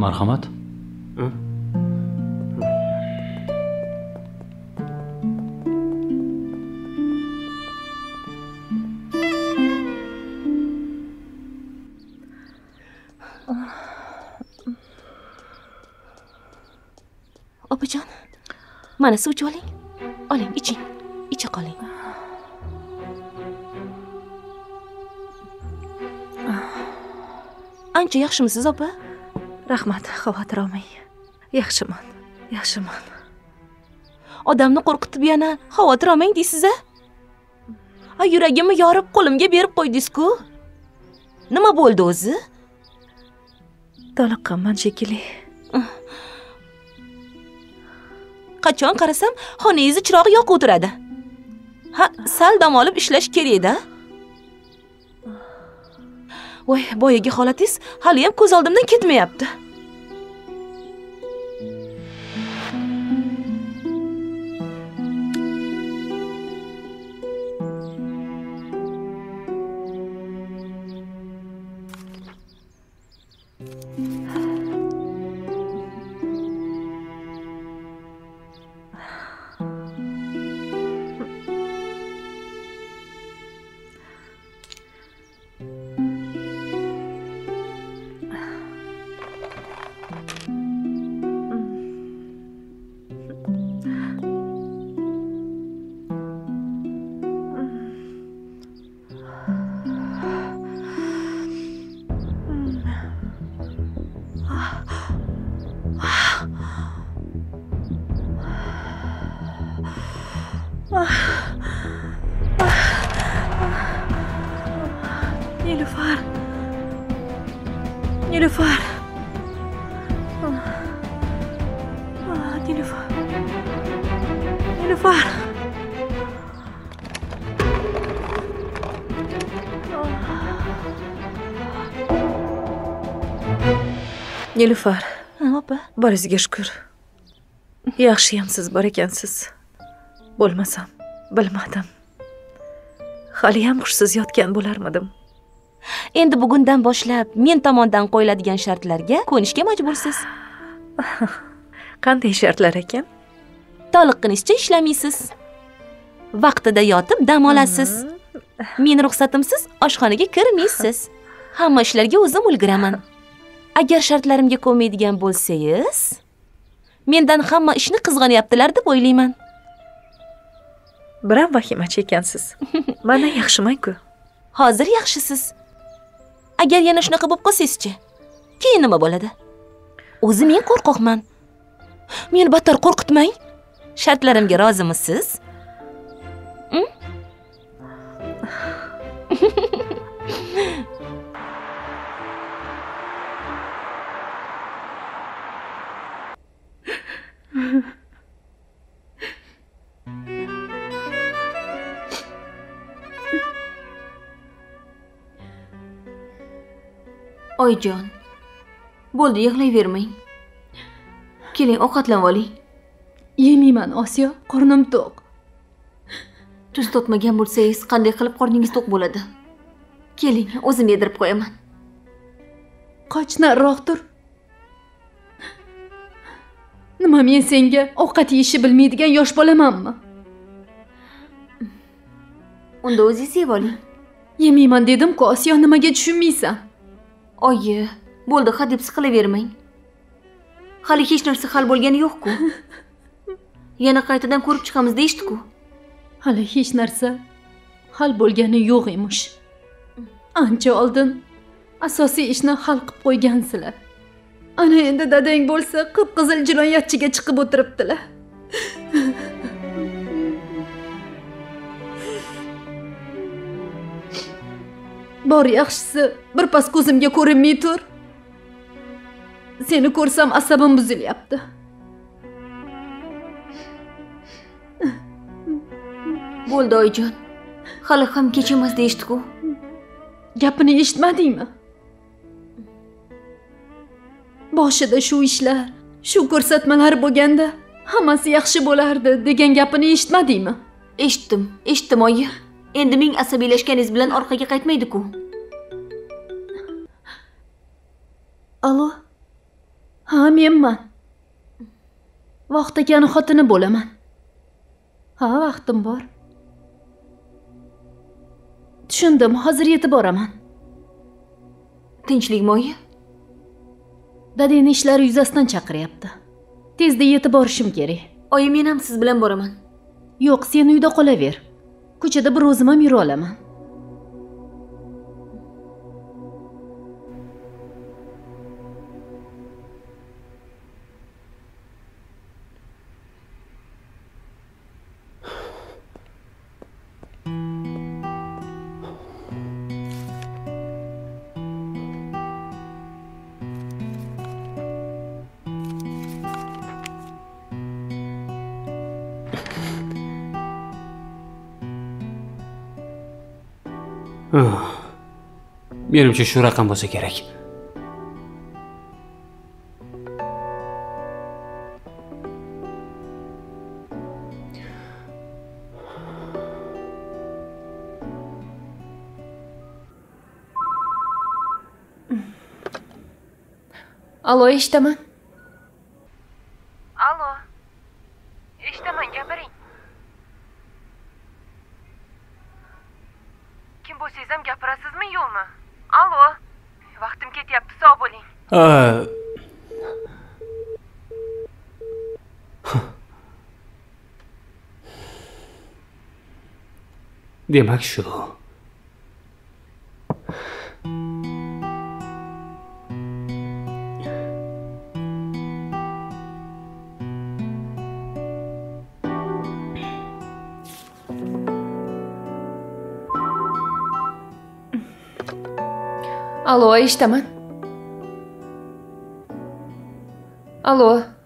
Marhamat. Opajon, mana suv ichib oling. Oling, iching. Icha qoling. Ancha yaxshimisiz, opa? Rahmat, xavotir olmang. Yaxshiman. Yaxshiman. Odamni qo'rqitib yana xavotir olmang deysiz-a? Yuragimni yorib qo'limga berib qo'ydingiz-ku. Nima bo'ldi o'zi? Toliqqanman shekilli. Qachon qarasam, xonangizni chirog'i yoqib o'tiradi. Sal dam olib ishlash kerak-da. Voy, boyagi holatingiz hali ham ko'z oldimdan ketmayapti. Nilufar. Nilufar. Nilufar. Nilufar. Nilufar. Opa. Boringizga shukr. Yaxshiyamsiz, bor ekansiz. Bo'lmasam, bilmadim. Hali ham hushsiz yotgan bo'larmidim. Endi bugundan boshlab men tomondan qo'yiladigan shartlarga ko'nishga majbursiz. Qanday shartlar ekan? Toliqqanizcha ishlamaysiz. Vaqtida yotib dam olasiz. Men ruxsatimsiz oshxonaga kirmaysiz. Hamma ishlarga o'zim ulguraman. Agar shartlarimga ko'nmaydigan bo'lsangiz, mendan hamma ishni qizg'anyaptilar deb o'ylayman. Biram vahima chekansiz. Mana yaxshiman-ku. Hozir yaxshisiz. Agar yana shunaqa bo'lib qolsangiz-chi, keyin nima bo'ladi? O'zi men qo'rqoqman. Meni battar qo'rqitmang. Shartlarimga rozimisiz? Oyjon, bo'ldi, yig'layvermang. Keling, ovqatlanib oling. Yemayman, Osiyo, qornim to'q. Tuz totmagan bo'lsangiz, qanday qilib qorningiz to'q bo'ladi? Keling, o'zim yedirib qo'yaman. Qoch, nariroq tur. Nima, men senga ovqat yeyishni bilmaydigan yosh bolamanmi? Unda o'zingiz yeb oling. Yemayman dedim-ku, Osiyo, nimaga tushunmaysan? Oyi, bo'ldi, hadeb siqilavermang. Hali hech narsa hal bo'lgani yo'q-ku. Yana qaytadan ko'rib chiqamiz deyishdi-ku. Hali hech narsa hal bo'lgani yo'q emish. Ancha oldin asosiy ishni hal qilib qo'ygansizlar. Ana endi dadang bo'lsa, qip-qizil jinoyatchiga chiqib o'tiribdilar. Bor, yaxshisi, birpas ko'zimga ko'rinmay tur. Seni ko'rsam asabim buzilyapti. Bo'ldi, oyijon. Hali ham kech emas deyishdi-ku. Gapini eshitmadingmi? Boshida shu ishlar, shu ko'rsatmalar bo'lganda hammasi yaxshi bo'lardi degan gapini eshitmadingmi? Eshitdim, oyi. Endi ming asabiylashganingiz bilan orqaga qaytmaydi-ku. Alo. Ha, menman. Vaqt akani xotini bo'laman. Ha, vaqtim bor. Tushundim, hozir yetib boraman. Tinchlikmi oyi? Dadani ishlari yuzasidan chaqiryapti. Tezda yetib borishim kerak. Oyi, men ham siz bilan boraman. Yo'q, sen uyda qolaver. Ko'chada bir o'zim ham yura olaman. Menimcha shu raqam bo'lsa kerak. Alo, eshitaman. Alo. Eshitaman, gapiring. Kim bo'lsangiz ham gapirasizmi, yo'qmi? Alo. Vaqtim ketyapti, sog' bo'ling. Demak shu. Alo, eshitaman. Alo.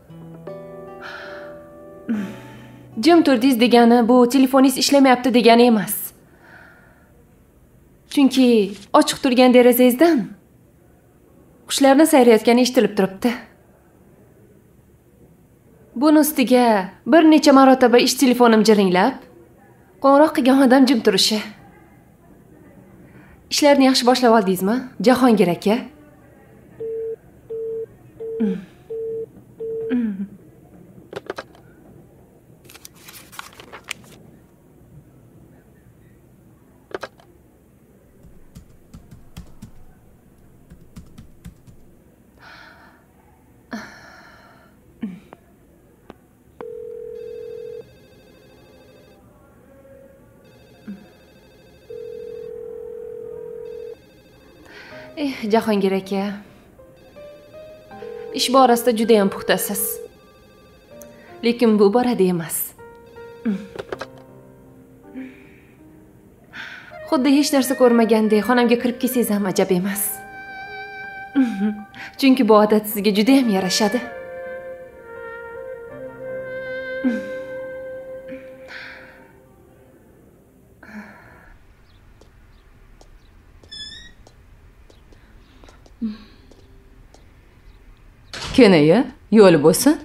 Jim turdingiz degani bu telefoningiz ishlamayapti degani emas. Chunki ochiq turgan derazangizdan qushlarning sayrayotgani eshitilib turibdi. Buni ustiga bir necha marotaba ish telefonim jiringlab, qo'ng'iroq qilgan odam jim turishi. Ishlarni yaxshi boshlab oldingizmi, Jahongir aka? Jahongir aka. Ish borasida juda ham puxtasiz. Lekin bu borada emas. Xuddi hech narsa ko'rmagandek xonamga kirib kelsangiz ham ajab emas. Chunki bu odat sizga juda ham yarashadi. Kenaya, yo'l bo'lsin.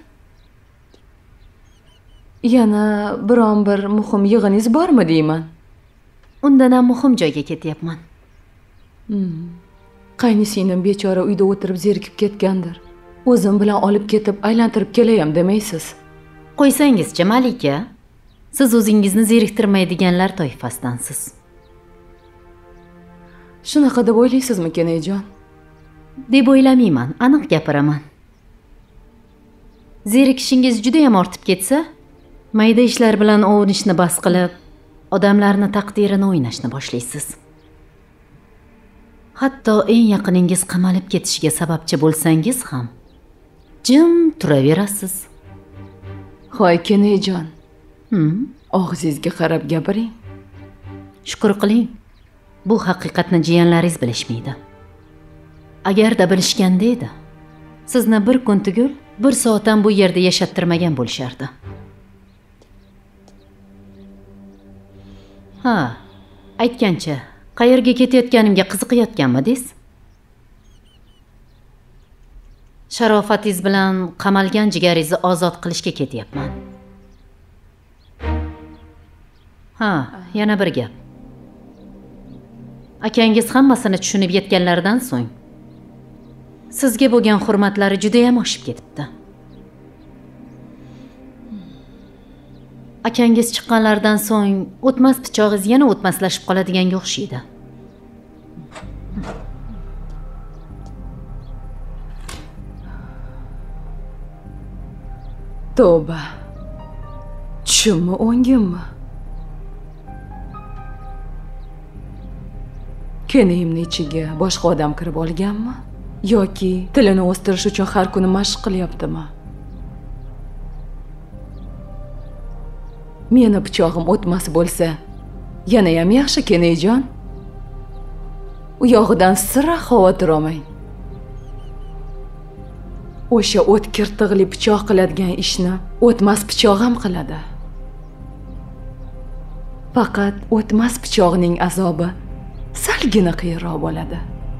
Yana biron bir muhim yig'iningiz bormi deyman? Undan ham muhim joyga ketyapman. Qaynisinglim bechora uyda o'tirib zerikib ketgandir. O'zim bilan olib ketib aylantirib kelayam demaysiz. Qo'ysangizchi, Malika. Siz o'zingizni zeriktirmaydiganlar toifasidasiz. Shunaqa deb o'ylaysizmi, Kenajon? Deb o'ylamayman, aniq gapiraman. Zerikishingiz juda ham ortib ketsa, mayda ishlar bilan ovunishni bas qilib, odamlarni taqdirini o'ynashni boshlaysiz. Hatto eng yaqiningiz qamalib ketishiga sababchi bo'lsangiz ham jim turaverasiz. Hoy Kenajon. Og'zingizga qarab gapiring. Shukr qiling. Bu haqiqatni jiyanlaringiz bilishmaydi. Agarda bilishganda edi, sizni bir kun tugul, bir soat ham bu yerda yashattirmagan bo'lishardi. Ha, aytgancha, qayerga ketayotganimga qiziqayotganmidingiz? Sharofatingiz bilan qamalgan jigaringizni ozod qilishga ketyapman. Ha, yana bir gap. Akangiz hammasini tushunib yetganlaridan so'ng Sizga bo'lgan hurmatlari juda ham oshib ketibdi. Akangiz chiqqanlardan so'ng o'tmas pichog'ingiz yana o'tmaslashib qoladiganga o'xshaydi. Tavba. Tushimmi, o'ngimmi? Kenayimni ichiga boshqa odam kirib olganmi? Yoki tilini o'stirish uchun har kuni mashq qilyaptimi? Meni pichog'im o'tmas bo'lsa, yana ham yaxshi Kenayjon. U yog'idan sira xavotir olmang. O'sha o'tkir tig'li pichoq qiladigan ishni o'tmas pichoq ham qiladi. Faqat o'tmas pichog'ining azobi salgina qiyinroq bo'ladi.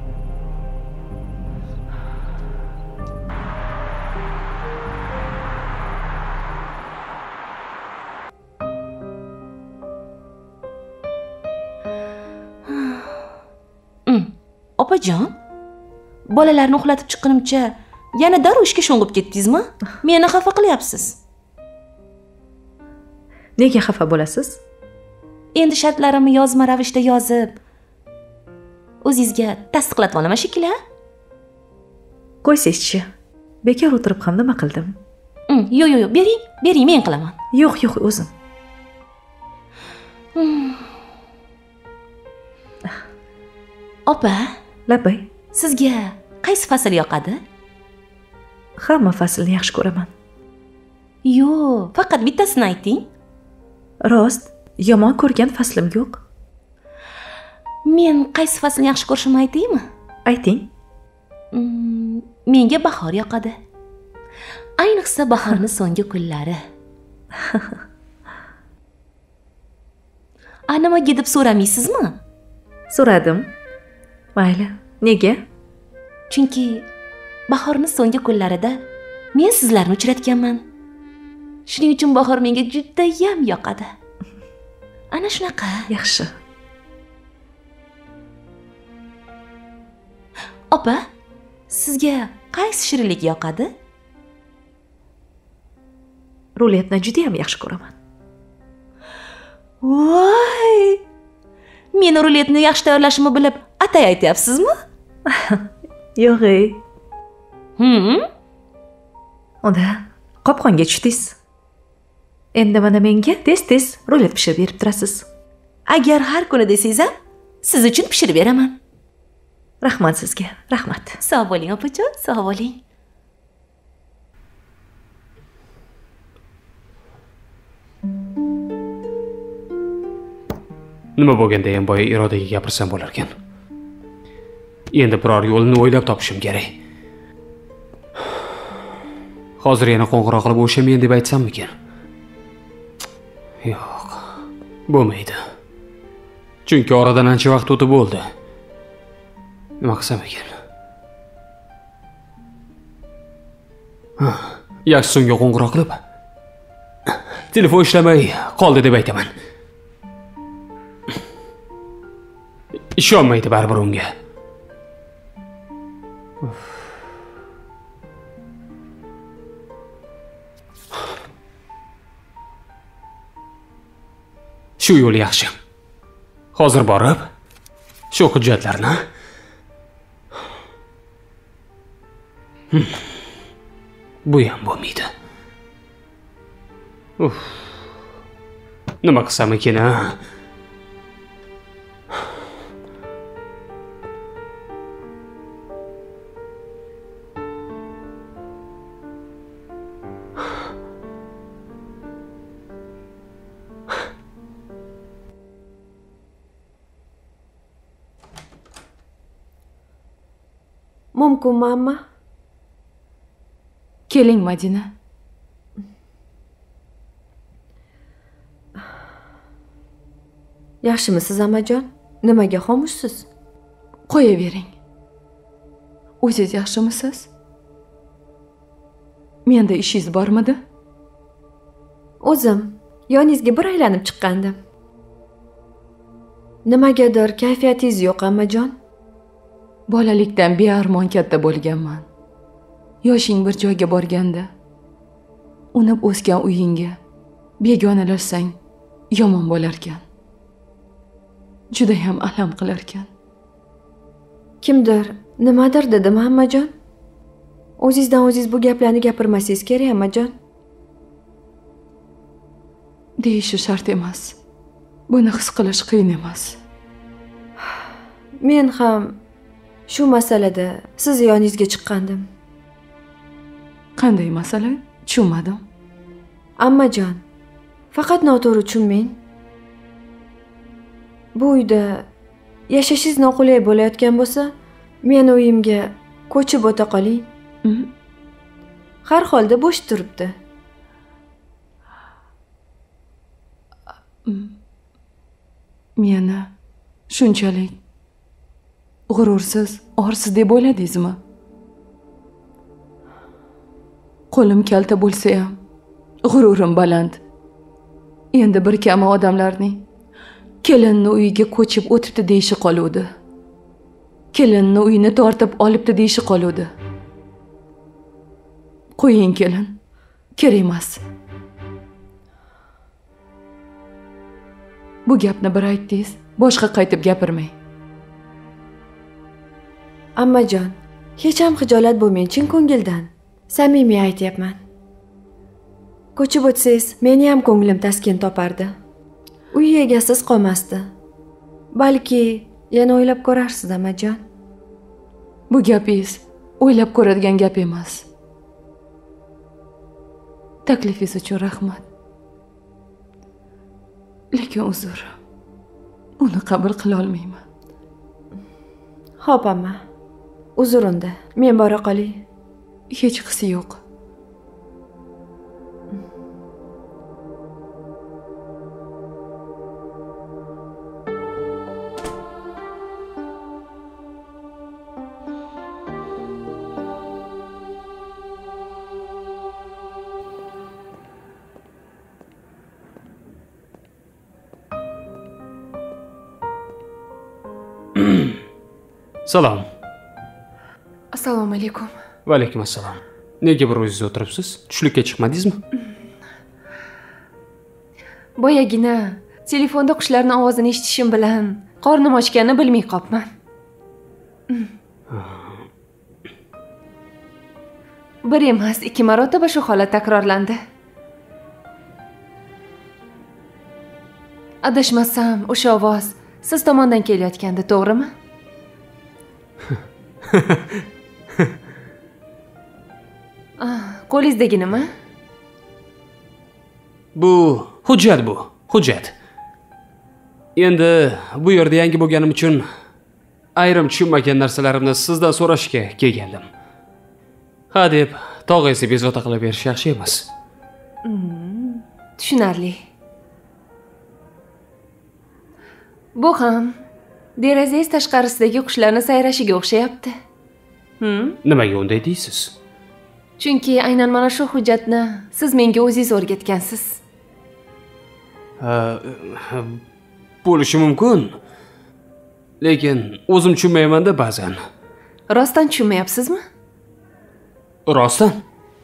Opajon, bolalarni uxlatib chiqqanimcha yana darrov ishga sho'ng'ib ketdingizmi? Meni xafa qilyapsiz. Nega xafa bo'lasiz? Endi shartlarimni yozma ravishda yozib, o'zingizga tasdiqlatib olaman shekilli. Qo'ysizchi. Bekor o'tirib ham nima qildim? Yo'q, bering, men qilaman. Yo'q, o'zim. Opa, labay. Sizga qaysi fasl yoqadi? Hamma faslni yaxshi ko'raman. Yo'q, faqat bittasini ayting. Rost, yomon ko'rgan faslim yo'q. Men qaysi faslni yaxshi ko'rishimni aytaymi? Ayting. Menga bahor yoqadi. Ayniqsa bahorning so'nggi kunlari. Nimaga deb so'ramaysizmi? So'radim. Mayli. Nega? Chunki bahorning so'nggi kunlarida men sizlarni uchratganman. Shuning uchun bahor menga juda ham yoqadi. Ana shunaqa. Yaxshi. Opa, sizga qaysi shirinlik yoqadi? Ruletni juda ham yaxshi ko'raman. Voy! Men ruletni yaxshi tayyorlashimni bilib, atay aytyapsizmi? Yo'q. Unda qopqonga tushdingiz. Endi mana menga tez-tez rulet pishirib berib turasiz. Agar har kuni desangiz ham, siz uchun pishirib beraman. Rahmat sizga. Rahmat. Sog' bo'ling, opajon, sog' bo'ling. Nima bo'lganda ham boya irodaga gapirsam bo'lar ekan. Endi biror yo'lni o'ylab topishim kerak. Hozir yana qo'ng'iroq qilib o'shamen deb aytsammikin? Yo'q, bo'lmaydi. Chunki oradan ancha vaqt o'tib bo'ldi. Nima qilsam ekan? Yaksunga qo'ng'iroq qilib, telefon ishlamay qoldi deb aytaman. Ishonmaydi baribir unga. Shu yo'l yaxshi. Hozir borib, shu hujjatlarni bu ham bo'lmaydi. Nima qilsam ekan? Mumkinmi, amma? Keling, Madina. Yaxshimisiz, amajon? Nimaga xomushsiz? Qo'yavering. O'zingiz yaxshimisiz? Menda ishingiz bormidi? O'zim yoningizga bir aylanib chiqqandim. Nimagadir kayfiyatingiz yo'q, amajon? Bolalikdan bearmon katta bo'lganman. Yoshing bir joyga borganda, unib o'sgan uyingga begonalashsang yomon bo'larkan. Juda ham alam qilarkan. Kimdir nimadir dedimi Hammajon? O'zingizdan o'zingiz bu gaplarni gapirmasangiz kerak Hammajon. Deyishi shart emas. Buni his qilish qiyin emas. Men ham shu masalada siz yoningizga chiqqandim. Qanday masala? Tushunmadim. Ammajon, faqat noto'g'ri tushunmang. Bu uyda yashashingiz noqulay bo'layotgan bo'lsa, men uyimga ko'chib o'ta qoling. Har holda bo'sh turibdi. Meni shunchalik g'urursiz, orsiz deb o'yladingizmi? Qo'lim kalta bo'lsa ham g'ururim baland. Endi bir kami odamlarning kelinni uyiga ko'chib o'tibdi deyishi qoluvdi. Kelinni uyini tortib olibdi deyishi qoluvdi. Qo'ying kelin, kerak emas. Bu gapni bir aytdingiz, boshqa qaytib gapirmang. Ammajon, hech ham xijolat bo'lmang, chin ko'ngildan. Samimiy aytyapman. Ko'chib o'tsangiz, meni ham ko'nglim taskin topardi. Uy egasiz qolmasdi. Balki yana o'ylab ko'rarsiz, Ammajon. Bu gapingiz o'ylab ko'radigan gap emas. Taklifingiz uchun rahmat. Lekin uzr. Uni qabul qila olmayman. Xo'p, amma. Uzr unda. Men bora qolay. Hech qisi yo'q. Salom. Assalomu alaykum. Va alaykum assalom. Nega bir o'zingiz o'tiribsiz? Tushlikka chiqmadingizmi? Boyagina telefonda qushlarning ovozini eshitishim bilan qornim ochganini bilmay qolibman. Bir emas, 2 marotaba shu holat takrorlandi. Adashmasam, o'sha ovoz siz tomondan kelayotgandi, to'g'rimi? Qo'lingizdagi nima? Bu hujjat bu, hujjat. Endi bu yerda yangi bo'lganim uchun ayrim tushunmagan narsalarimni sizdan so'rashga kelgandim. Ha deb tog'asi bezovta qilib berish yaxshi emas. Tushunarli. Bu ham derazangiz tashqarisidagi qushlarning sayrashiga o'xshayapti. Nimaga unday deysiz? Chunki aynan mana shu hujjatni siz menga o'zingiz o'rgatgansiz. Bo'lishi mumkin. Lekin o'zim tushunmayman-da ba'zan. Rostdan tushunmayapsizmi? Rostdan?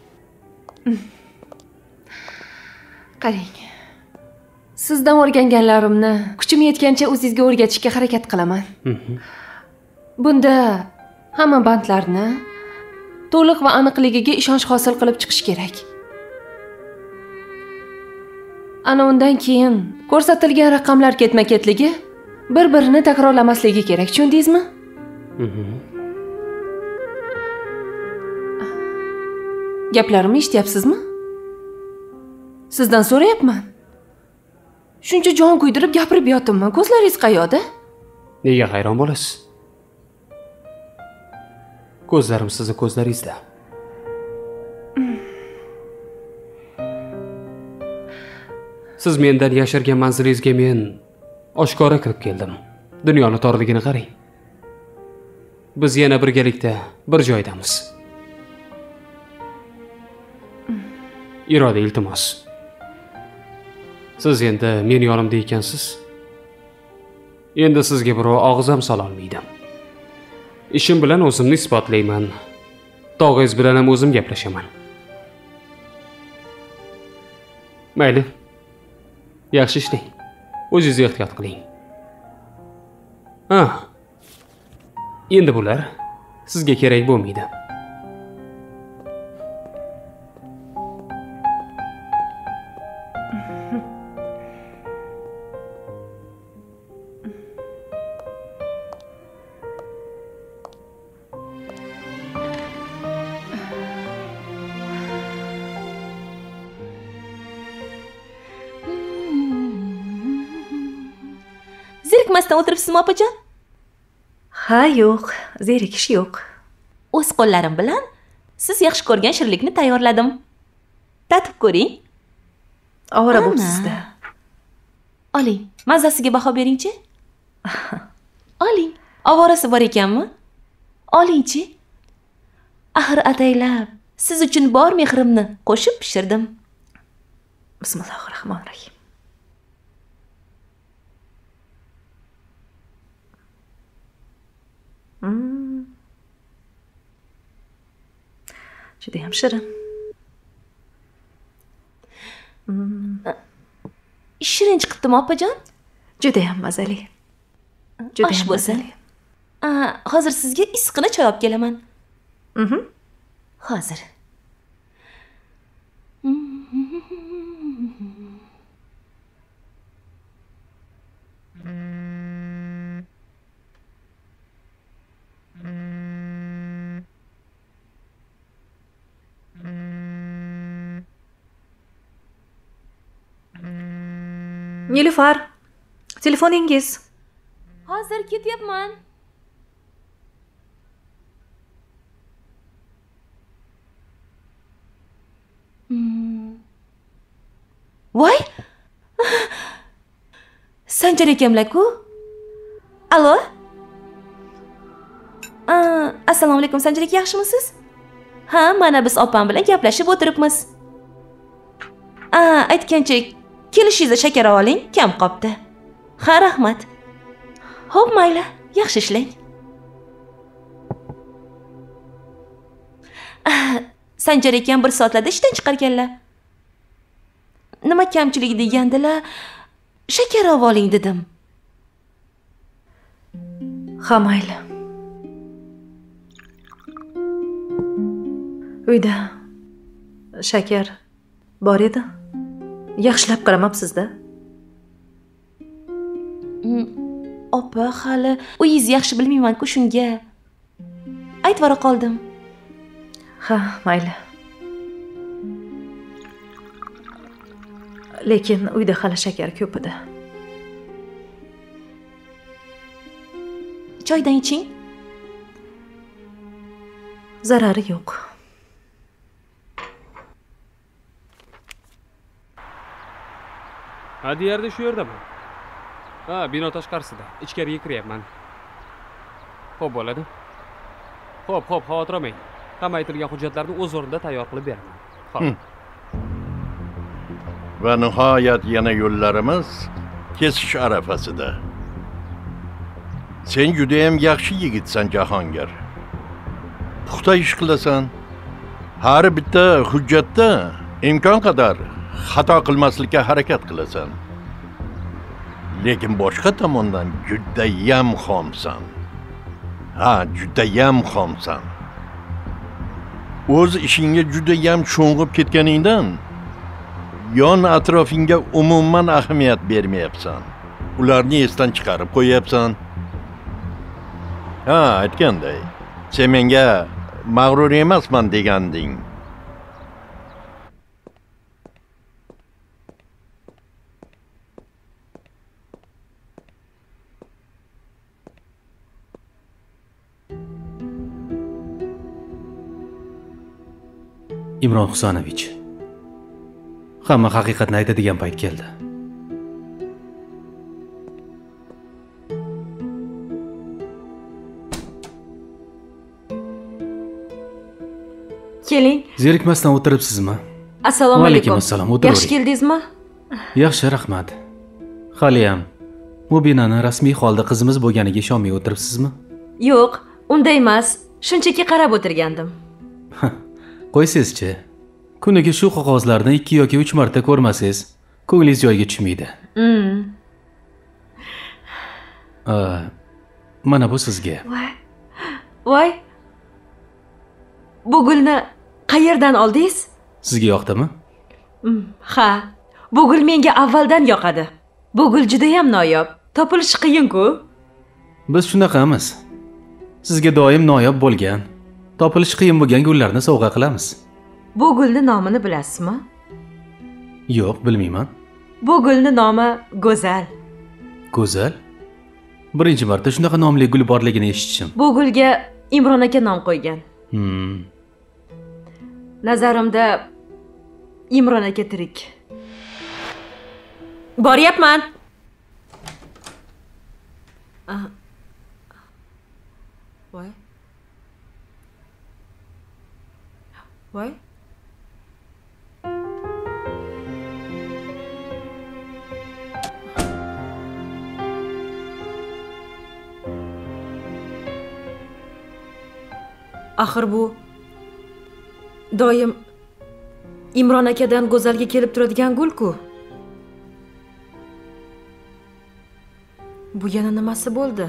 Qarang. Sizdan o'rganganlarimni kuchim yetgancha o'zingizga o'rgatishga harakat qilaman. Bunda hamma bandlarni to'liq va aniqligiga ishonch hosil qilib chiqish kerak. Ana undan keyin ko'rsatilgan raqamlar ketma-ketligi bir-birini takrorlamasligi kerak, tushundingizmi? Gaplarimni eshityapsizmi? Sizdan so'rayapman. Shuncha jon kuydirib gapirib yotibman, ko'zlaringiz qayoqda? Nega hayron bo'lasiz? Ko'zlarim sizni ko'zlaringizda. Siz mendan yashirgan manzilingizga men oshkora kirib keldim. Dunyoni torligini qarang. Biz yana birgalikda bir joydamiz. Iroda, iltimos. Siz endi men yonimda ekansiz. Endi sizga birov og'iz ham sola olmaydi. Ishim bilan o'zimni isbotlayman. Tog'ingiz bilan ham o'zim gaplashaman. Mayli. Yaxshi ishlang. O'zingiz ehtiyot qiling. Endi bular sizga kerak bo'lmaydi. Zerikmasdan o'tiribsizmi, opajon? Ha, yo'q, zerikish yo'q. O'z qo'llarim bilan siz yaxshi ko'rgan shirinlikni tayyorladim. Tatib ko'ring. Ovora bo'psiz-da. Oling, mazasiga baho beringchi. Oling, ovorasi bor ekanmi? Olingchi. Axir ataylab siz uchun bor mehrimni qo'shib pishirdim. Bismillahirrohmanirrohim. Juda ham shirin. Shirin chiqibdimi, opajon? Juda ham mazali. Juda ham bo'lsin. Hozir sizga issiqini choy olib kelaman. Hozir. Nilufar, telefoningiz. Hozir ketyapman. Voy! Sanjar akamlar-ku. Alo? Assalomu alaykum, Sanjar aka, yaxshimisiz? Ha, mana biz opam bilan gaplashib o'tiribmiz. Aytgancha kelishingizda shakar oling, kam qopti. Ha, rahmat. Xo'p, mayli, yaxshi ishlang. Sanjar akam 1 soatlarda ishdan chiqarganlar. Nima kamchiligi degandilar? Shakar oling dedim. Ha, mayli. Uyda shakar bor edi. Yaxshilab qaramabsiz-da. Opa, hali uyingizni yaxshi bilmayman-ku shunga. Aytvora qoldim. Ha, mayli. Lekin uyda hali shakar ko'p edi. Choydan iching. Zarari yo'q. Ha, deyarli shu yerdaman. Ha, bino tashqarisida. Ichkariga kiryapman. Xo'p bo'ladi. Xo'p, xavotir olmang. Hamma aytilgan hujjatlarni o'z o'rnida tayyor qilib beraman. Xo'p. Va nihoyat yana yo'llarimiz kesish arafasida. Sen juda ham yaxshi yigitsan, Jahongir. Puxta ish qilasan. Har bitta hujjatda imkon qadar xato qilmaslikka harakat qilasan. Lekin boshqa tomondan juda ham xomsan. Ha, juda ham xomsan. O'z ishingga juda ham sho'ng'ib ketganingdan yon atrofingga umuman ahamiyat bermayapsan. Ularni esdan chiqarib qo'yapsan. Ha, aytganday, sen menga mag'rur emasman deganding. Imron Husanovich, hamma haqiqatni aytadigan payt keldi. Keling. Zerikmasdan o'tiribsizmi? Assalomu alaykum. Assalom, o'tiring. Yaxshi keldingizmi? Yaxshi, rahmat. Hali ham bu binoni rasmiy holda qizimiz bo'lganiga ishonmay o'tiribsizmi? Yo'q, Unday emas, shunchaki qarab o'tirgandim. Qo'ysizchi. Kuniga shu qog'ozlarni 2 yoki 3 marta ko'rmasangiz, ko'nglingiz joyiga tushmaydi. Mana bu sizga. Voy. Bu gulni qayerdan oldingiz? Sizga yoqdimi? Ha, bu gul menga avvaldan yoqadi. Bu gul juda ham noyob. Topilishi qiyin-ku. Biz shunaqamiz. Sizga doim noyob bo'lgan, topilishi qiyin bo'lgan gullarni sovg'a qilamiz. Bu gulni nomini bilasizmi? Yo'q, bilmayman. Bu gulni nomi Go'zal. Go'zal? Birinchi marta shunaqa nomli gul borligini eshitdim. Bu gulga Imron aka nom qo'ygan. Nazarimda Imron aka tirik. Boryapman. Voy. Voy. Axir bu doim Imron akadan Go'zalga kelib turadigan gul-ku. Bu yana nimasi bo'ldi?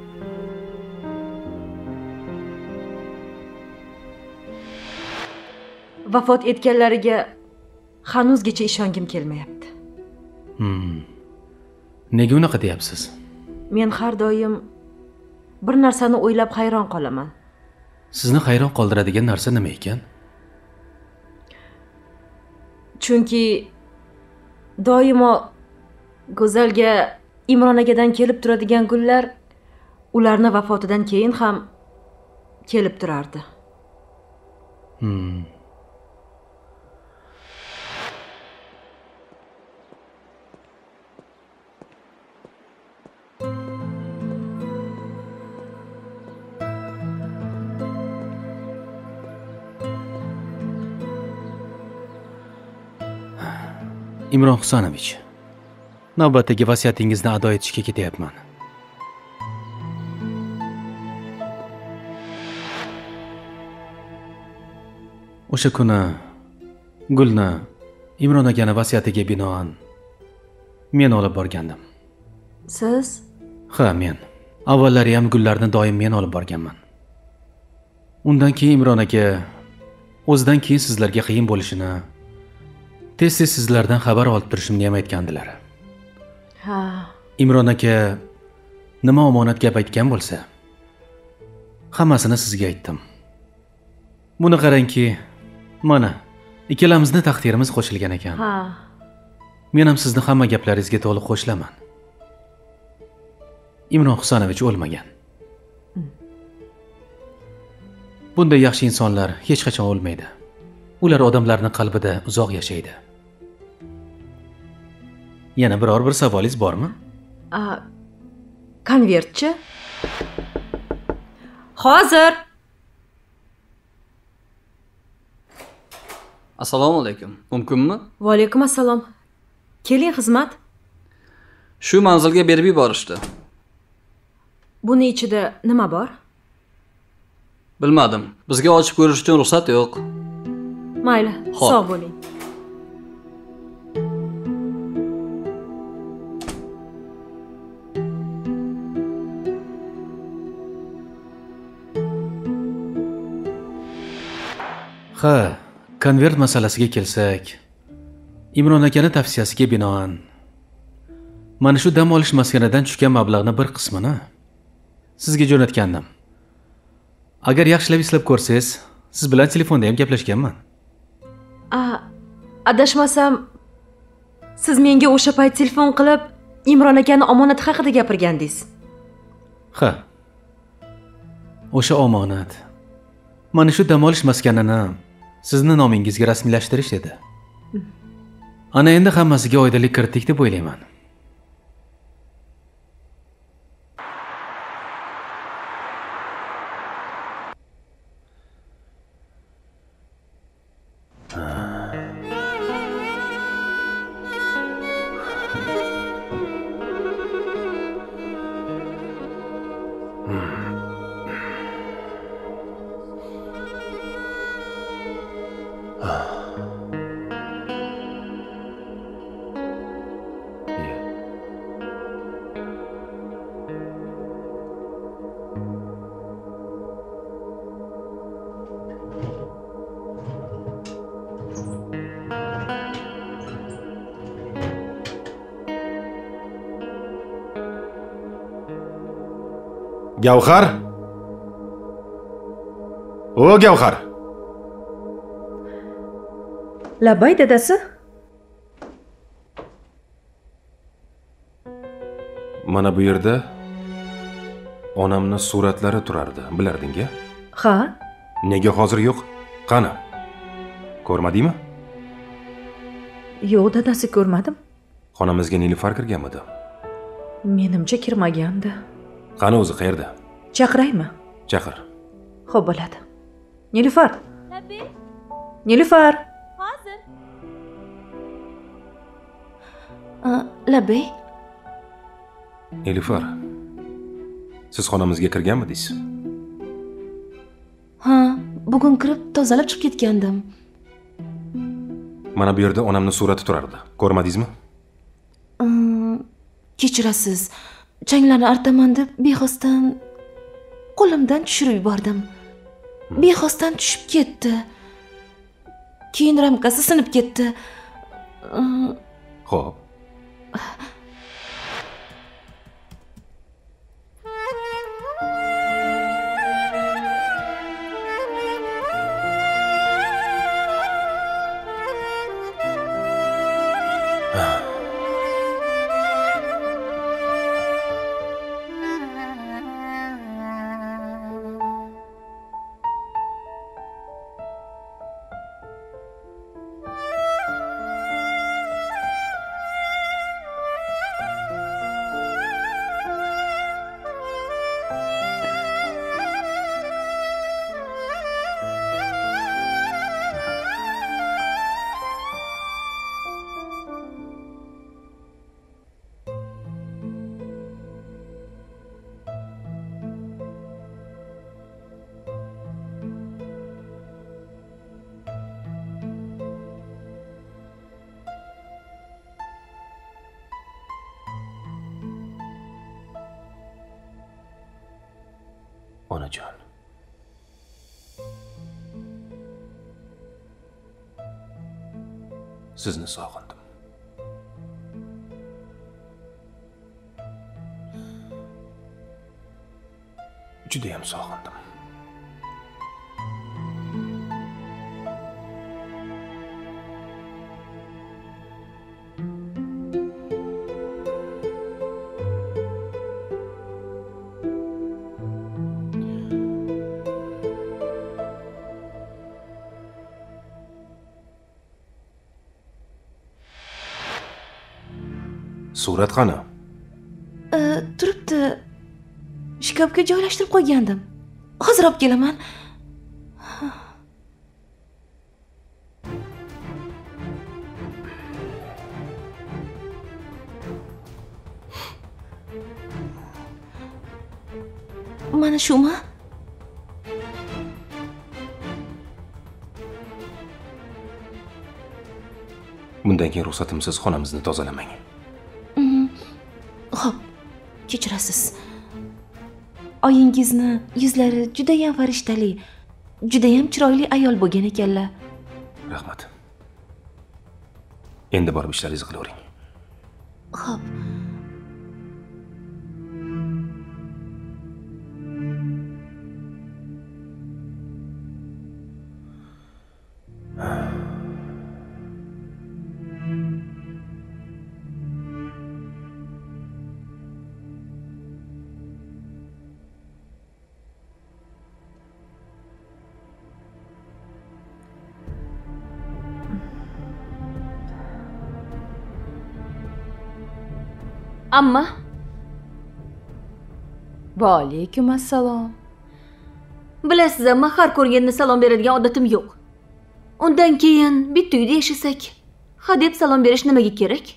Vafot etganlariga hanuzgacha ishongim kelmayapti. Nega unaqa deyapsiz? Men har doim bir narsani o'ylab hayron qolaman. Sizni hayron qoldiradigan narsa nima ekan? Chunki doimo Go'zalga Imron akadan kelib turadigan gullar ularni vafotidan keyin ham kelib turardi. Imron Husanovich, navbatdagi vasiyatingizni ado etishga ketyapman. O'sha kuni gulni Imron akani vasiyatiga binoan men olib borgandim. Siz? Ha, men. Avvallari ham gullarni doim men olib borganman. Undan keyin Imron aka o'zidan keyin sizlarga qiyin bo'lishini, tez-tez sizlardan xabar olib turishimni ham aytgandilar. Ha. Imron aka nima omonat gap aytgan bo'lsa, hammasini sizga aytdim. Buni qarangki, mana ikkalamizni taqdirimiz qo'shilgan ekan. Ha. Men ham sizni hamma gaplaringizga to'liq qo'shilaman. Imron Husanovich o'lmagan. Bunday yaxshi insonlar hech qachon o'lmaydi. Ular odamlarning qalbida uzoq yashaydi. Yana biror bir savolingiz bormi? Konvertchi? Hozir. Assalomu alaykum. Mumkinmi? Va alaykum assalom. Keling, xizmat. Shu manzilga berib yuborishdi. Buni ichida nima bor? Bilmadim. Bizga ochib ko'rish uchun ruxsat yo'q. Mayli, sog' bo'ling. Ha, konvert masalasiga kelsak, Imron akani tavsiyasiga binoan mana shu dam olish maskanidan tushgan mablag'ni bir qismini sizga jo'natgandim. Agar yaxshilab eslab ko'rsangiz, siz bilan telefonda ham gaplashganman. Adashmasam, siz menga o'sha payt telefon qilib, Imron akani omonati haqida gapirgandingiz. Ha. O'sha omonat mana shu dam olish maskanini sizni nomingizga rasmiylashtirish edi. Ana endi hammasiga oydinlik kiritdik deb o'ylayman. Gavhar? O Gavhar. Labbay dadasi. Mana bu yerda onamning suratlari turardi, bilarding-a? Ha? Nega hozir yo'q? Qani? Ko'rmadingmi? Yo'q, dadasi ko'rmadim. Xonamizga Nilufar kirganmidi? Menimcha kirmagandi. Qani o'zi qayerda? Chaqiraymi? Chaqir. Xo'p bo'ladi. Nilufar. Nilufar. Hozir. Labbay. Nilufar. Siz xonamizga kirganmidingiz? Ha, bugun kirib tozalab chiqib ketgandim. Mana bu yerda onamning surati turardi. Ko'rmadingizmi? Kechirasiz. Changlarni artaman deb bexosdan qo'limdan tushirib yubordim. Bexosdan tushib ketdi. Keyin ramkasi sinib ketdi. Xo'p. Onajon. Sizni sog'indim. Juda ham sog'indim. Surat qani? Turibdi. Shkafga joylashtirib qo'ygandim. Hozir olib kelaman. Mana shumi? Bundan keyin ruxsatimsiz xonamizni tozalamang. Xo'p, kechirasiz. Oyingizni yuzlari juda ham farishtali, juda ham chiroyli ayol bo'lgan ekanlar. Rahmat. Endi borib ishlaringizni qilavering. Xo'p. Amma. Va alaykum assalom. Bilasiz, amma har ko'rganda salom beradigan odatim yo'q. Undan keyin bitta uyda yashasak, ha deb salom berish nimaga kerak?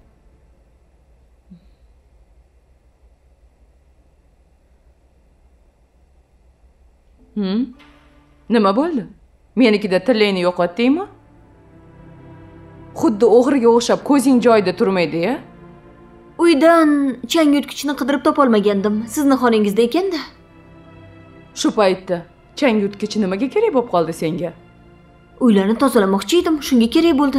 Nima bo'ldi? Menikida tilingni yo'qotdingmi? Xuddi o'g'riga o'xshab ko'zing joyida turmaydi-ya. Uydan chang yutgichni qidirib topolmagandim. Sizni xonangizda ekanda. Shu paytda chang yutgich nimaga kerak bo'lib qoldi senga? Uylarni tozalamoqchi edim, shunga kerak bo'ldi.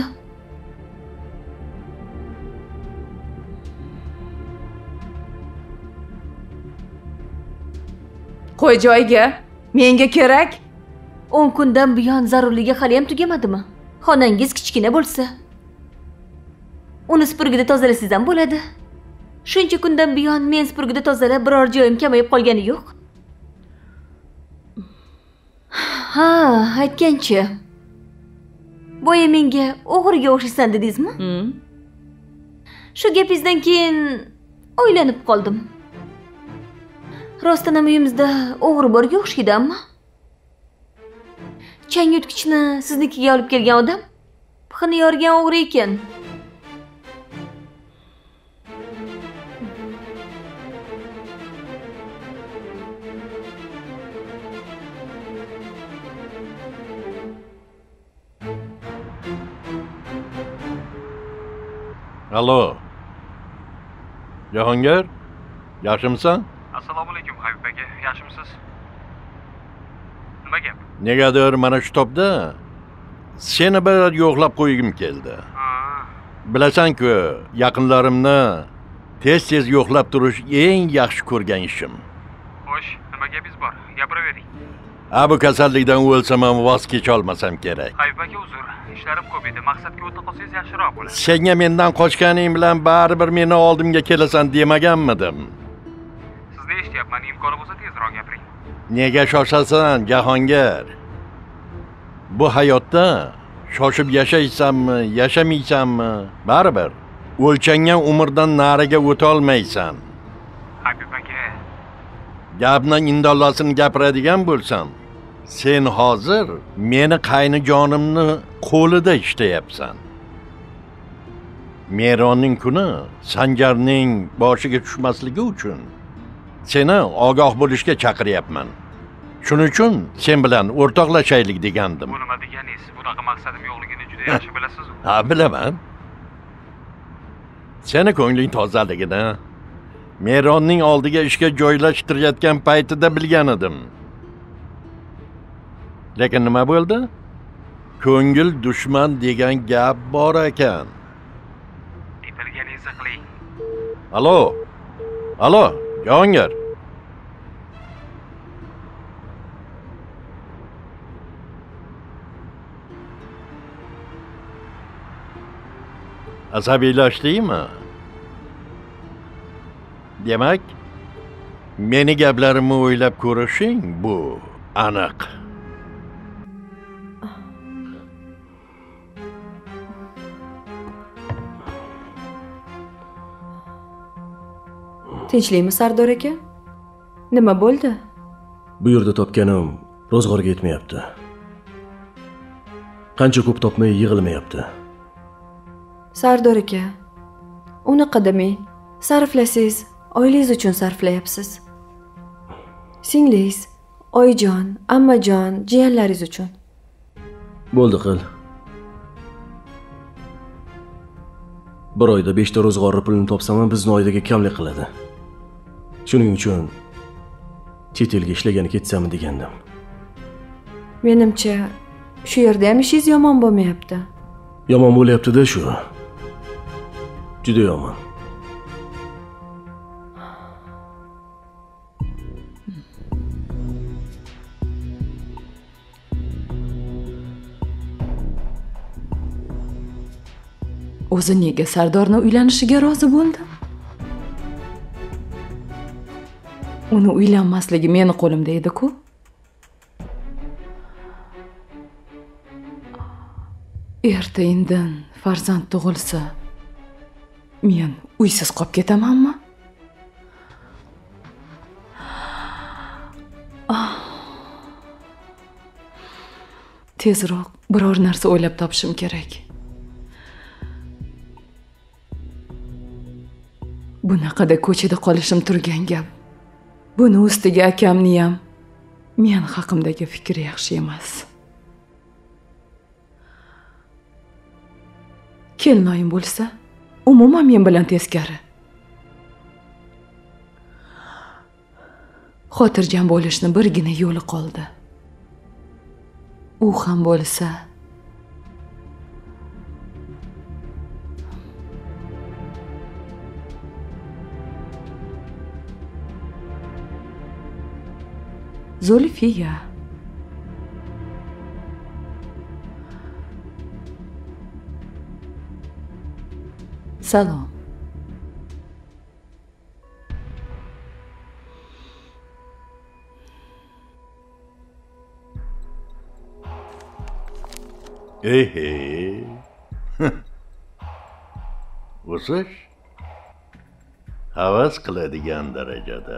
Qo'y joyiga. Menga kerak. 10 kundan buyon zarurligi hali ham tugamadimi? Xonangiz kichkina bo'lsa, uni supurgida tozalasangiz ham bo'ladi. Shuncha kundan buyon men supurgida tozalab biror joyim kamayib qolgani yo'q. Ha, aytgancha. Boya menga o'g'riga o'xshaysan dedingizmi? Shu gapingizdan keyin o'ylanib qoldim. Rostdan ham uyimizda o'g'ri borga o'xshaydi ammo. Chang yutgichni siznikiga olib kelgan odam pixini yorgan o'g'ri ekan. Alo. Jahongir, yaxshimisan? Assalomu alaykum Habib aka, yaxshimisiz? Nima gap? Negadir mana shu topda seni bir yo'qlab qo'ygim keldi. Bilasan-ku, yaqinlarimni tez-tez yo'qlab turish eng yaxshi ko'rgan ishim. Xo'sh, nima gapingiz bor? Gapiravering. Bu kasallikdan o'lsam ham voz kecha olmasam kerak. Habib aka, uzr. Ishlarim ko'p edi. Maqsadga o'ta qolsangiz yaxshiroq bo'ladi. Senga mendan qochganing bilan baribir meni oldimga kelasan demaganmidim? Sizni eshityapman. Imkoni bo'lsa tezroq gapiring. Nega shoshasan, Jahongir? Bu hayotda shoshib yashaysanmi, yashamaysanmi, baribir o'lchangan umrdan nariga o'ta olmaysan. Habib aka, gapni indallasini gapiradigan bo'lsam, sen hozir meni qaynijonimni qo'lida ishlayapsan. Meronning kuni Sanjarning boshiga tushmasligi uchun seni ogoh bo'lishga chaqiryapman. Shuning uchun sen bilan o'rtoqlashaylik degandim. Bu nima deganingiz? Bunaqa maqsadim yo'qligini juda yaxshi bilasiz-ku. Ha, bilaman. Seni ko'ngling tozaligini Meronning oldiga ishga joylashtirayotgan paytida bilgan edim. Lekin nima bo'ldi? Ko'ngil dushman degan gap bor ekan. Aytilganingizni qiling. Alo. Alo, Jahongir. Asabiylashdingmi? Demak, meni gaplarimni o'ylab ko'rishing bu aniq. Tinchlikmi Sardor aka? Nima bo'ldi? Bu yerda topganim ro'zg'orga yetmayapti. Qancha ko'p topmay yig'ilmayapti. Sardor aka, unaqa demang. Sarflasangiz, oilangiz uchun sarflayapsiz. Singlingiz, oyijon, ammajon, jiyanlaringiz uchun. Bo'ldi qil. Bir oyda 5 ta ro'zg'or pulini topsam ham bizni oilaga kamlik qiladi. Shuning uchun chet elga ishlagani ketsam degandim. Menimcha, shu yerda ham ishingiz yomon bo'lmayapti. Yomon bo'lyapti-da shu. Juda yomon. O'zi nega Sardorni uylanishiga rozi bo'ldi? Uni uylanmasligi meni qo'limda edi-ku. Erta-indin farzand tug'ilsa, men uysiz qolib ketamanmi? Tezroq biror narsa o'ylab topishim kerak. Bunaqada ko'chada qolishim turgan gap. Buni ustiga akamni ham men haqimdagi fikri yaxshi emas. Kelinoyim bo'lsa, umuman men bilan teskari. Xotirjam bo'lishni birgina yo'li qoldi. U ham bo'lsa Zulfiya. Salom. O'sish havas qiladigan darajada.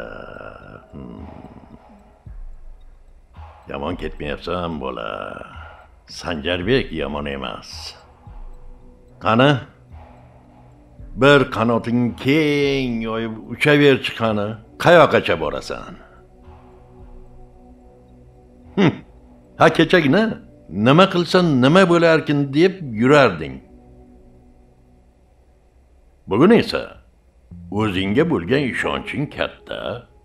Yomon ketmayapsan bola. Sanjarbek yomon emas. Qani? Bir qanoting keng yoyib uchaver chiqani. Qayoqqacha borasan? Ha kechagina nima qilsan nima bo'larkin deb yurarding. Bugun esa o'zingga bo'lgan ishonching katta.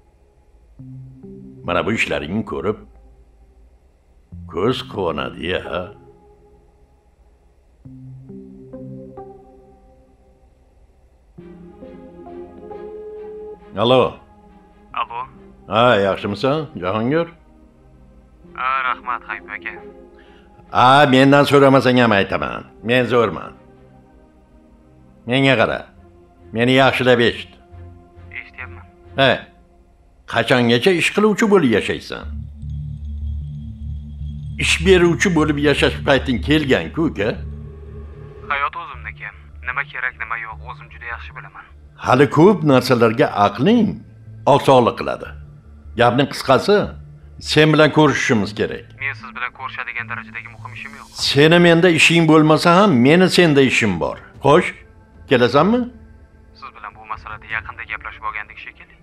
Mana bu ishlaringni ko'rib ko'z quvonadi-ya. Alo. Alo. Ha, yaxshimisan, Jahongir? Rahmat, Hayb aka. Mendan so'ramasang ham aytaman. Men zo'rman. Menga qara. Meni yaxshilab eshit. Eshityapman. Qachongacha ish qiluvchi bo'lib yashaysan? Ish beruvchi bo'lib yashash payting kelgan-ku, uka. Hayot o'zimniki. Nima kerak, nima yo'q, o'zim juda yaxshi bilaman. Hali ko'p narsalarga aqling oqsoqlik qiladi. Gapning qisqasi, sen bilan ko'rishishimiz kerak. Men siz bilan ko'rishadigan darajadagi muhim ishim yo'q. Seni menda ishing bo'lmasa ham, meni senda ishim bor. Xo'sh, kelasanmi? Siz bilan bu masalada yaqinda gaplashib olgandik shekilli.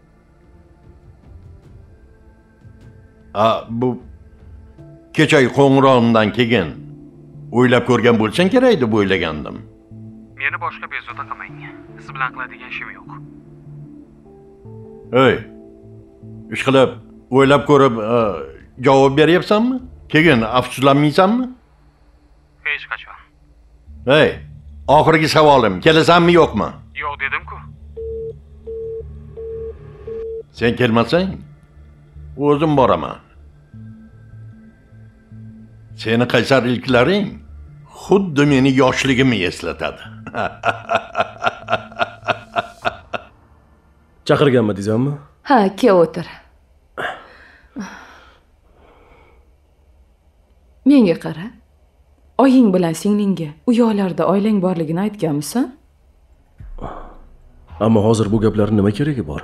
Bu kechagi qo'ng'irog'imdan keyin o'ylab ko'rgan bo'lsang kerak deb o'ylagandim. Meni boshqa bezovta qilmang. Siz bilan qiladigan ishim yo'q. Ish qilib, o'ylab ko'rib javob beryapsanmi? Keyin afsuslanmaysanmi? Hech qachon. Oxirgi savolim, kelasanmi yo'qmi? Yo'q dedim-ku. Sen kelmasang, o'zim boraman. Seni qaysarliklaring xuddi meni yoshligimni eslatadi. Chaqirganmidingizmi? Ha, kel o'tir. Menga qara. Oying bilan singlingga u yoqlarda oilang borligini aytganmisan? Ammo hozir bu gaplarning nima keragi bor?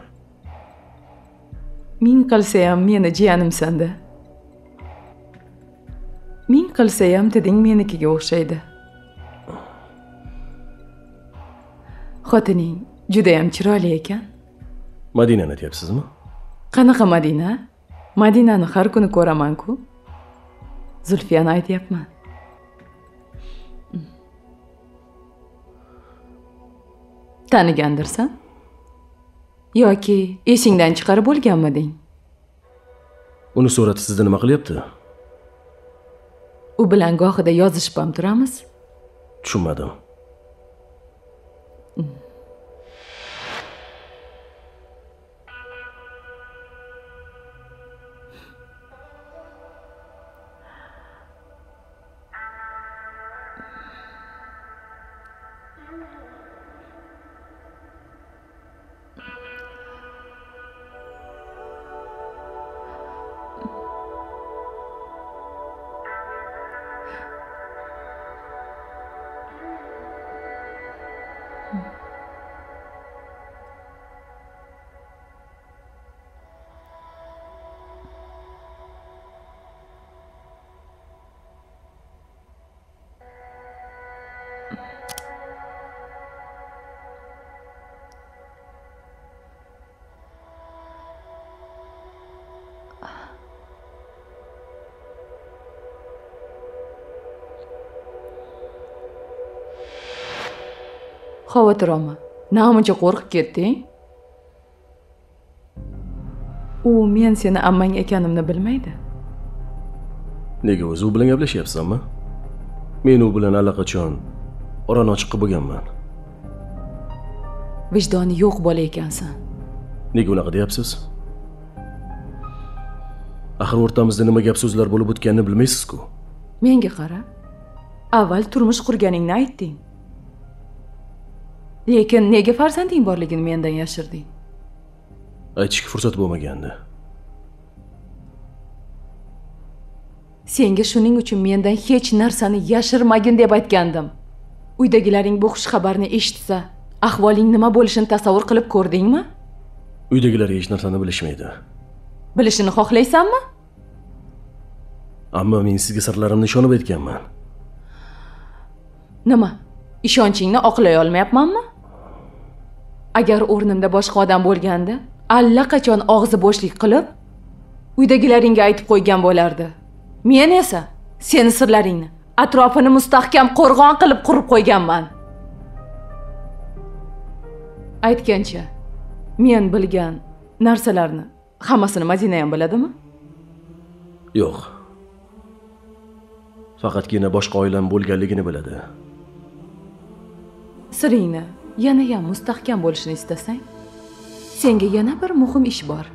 Ming qilsa ham meni jiyanimsan-da. Ming qilsa ham deding menikiga o'xshaydi. Xotining juda ham chiroyli ekan. Madinani aytyapsizmi? Qanaqa Madina? Madinani har kuni ko'raman-ku. Zulfiyani aytyapman. Tanigandirsan? Yoki esingdan chiqarib bo'lganmiding? Uni surati sizda nima qilyapti? U bilan gohida yozishib ham turamiz. Tushunmadim. Xavotir olma. Namuncha qo'rqib ketding? U men seni ammang ekanimni bilmaydi. Nega o'zi u bilan gaplashyapsanmi? Men u bilan allaqachon orani ochiq qilib bo'lganman. Vijdoni yo'q bola ekansan. Nega unaqa deyapsiz? Axir o'rtamizda nima gap so'zlar bo'lib o'tganini bilmaysiz-ku. Menga qara. Avval turmush qurganingni aytding. Lekin nega farzanding borligini mendan yashirding? Aytishga fursat bo'lmagandi. Senga shuning uchun mendan hech narsani yashirmagin deb aytgandim. Uydagilaring bu xush xabarni eshitsa, ahvoling nima bo'lishini tasavvur qilib ko'rdingmi? Uydagilar hech narsani bilishmaydi. Bilishini xohlaysanmi? Ammo men sizga sirlarimni ishonib aytganman. Nima? Ishonchingni oqlay olmayapmanmi? Agar o'rnimda boshqa odam bo'lganda, allaqachon og'zi bo'shlik qilib, uydagilaringga aytib qo'ygan bo'lardi. Men esa seni sirlaringni atrofini mustahkam qo'rg'on qilib qurib qo'yganman. Aytgancha, men bilgan narsalarni hammasini Madina ham biladimi? Yo'q. Faqatgina boshqa oilam bo'lganligini biladi. Siringni yana ham mustahkam bo'lishini istasang, senga yana bir muhim ish bor.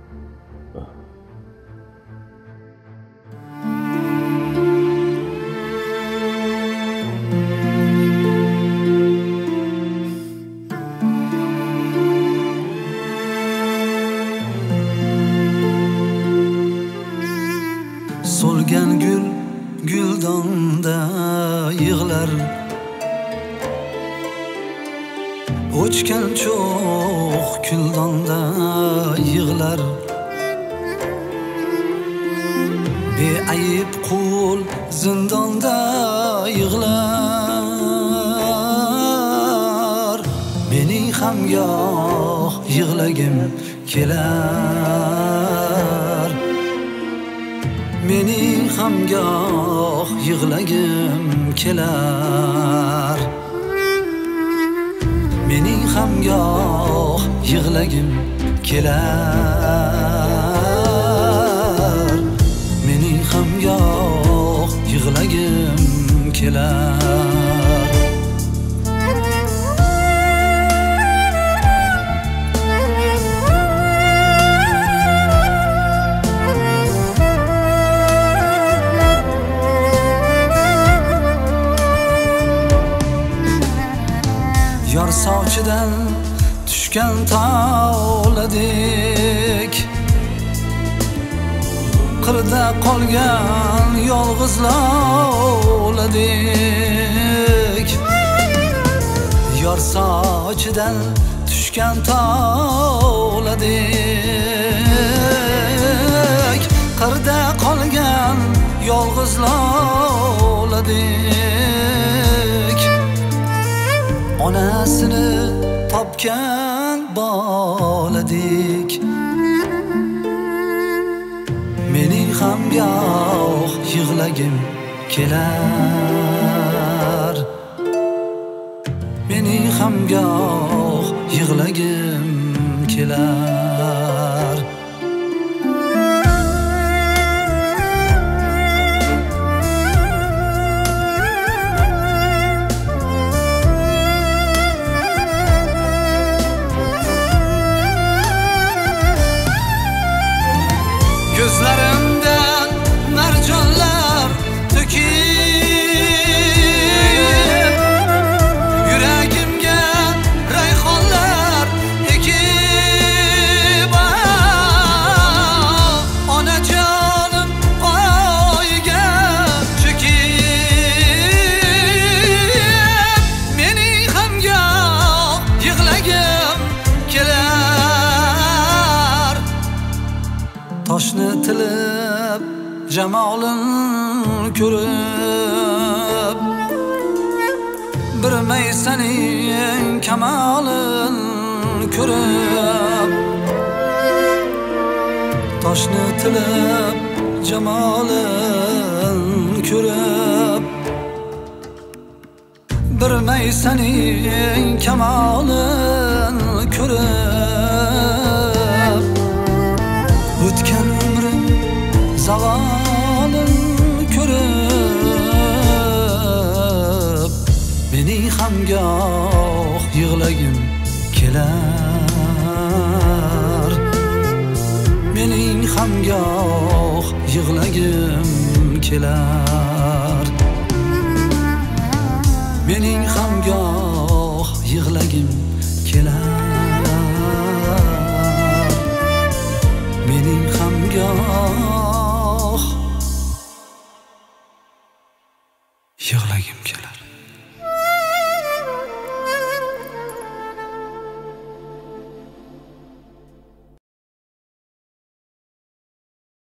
Solgan gul guldonda yig'lar, o'chgan cho'g' kuldonda yig'lar. Beayb qul zindonda yig'lar. Mening ham goh yig'lagim kelar. Mening ham goh yig'lagim kelar. Mening ham goh yig'lagim kelar. Mening ham goh yig'lagim kelar. Yor sochidan tushgan toladik, qirda qolgan yolg'iz loladik. Yor sochidan tushgan toladik, qirda qolgan yolg'iz loladik. Onasini topgan boladik. Mening ham goh yig'lagim kelar. Mening ham goh yig'lagim kelar. Gözlerimden mercanlar tökip, yüreğimge rayhanlar ekip. Ana canım payga çekip, mening ham goh yig'lagim kelar. Toshni tilib jamolin ko'rib, bir maysaning kamolin ko'rib. Toshni tilib jamolin ko'rib, bir maysaning kamolin ko'rib. O'tgan umrim zavolin ko'rib, mening ham goh yig'lagim kelar. mening ham goh yig'lagim kelar. Mening ham goh yig'lagim kelar. Mening ham goh yig'lagim kelar.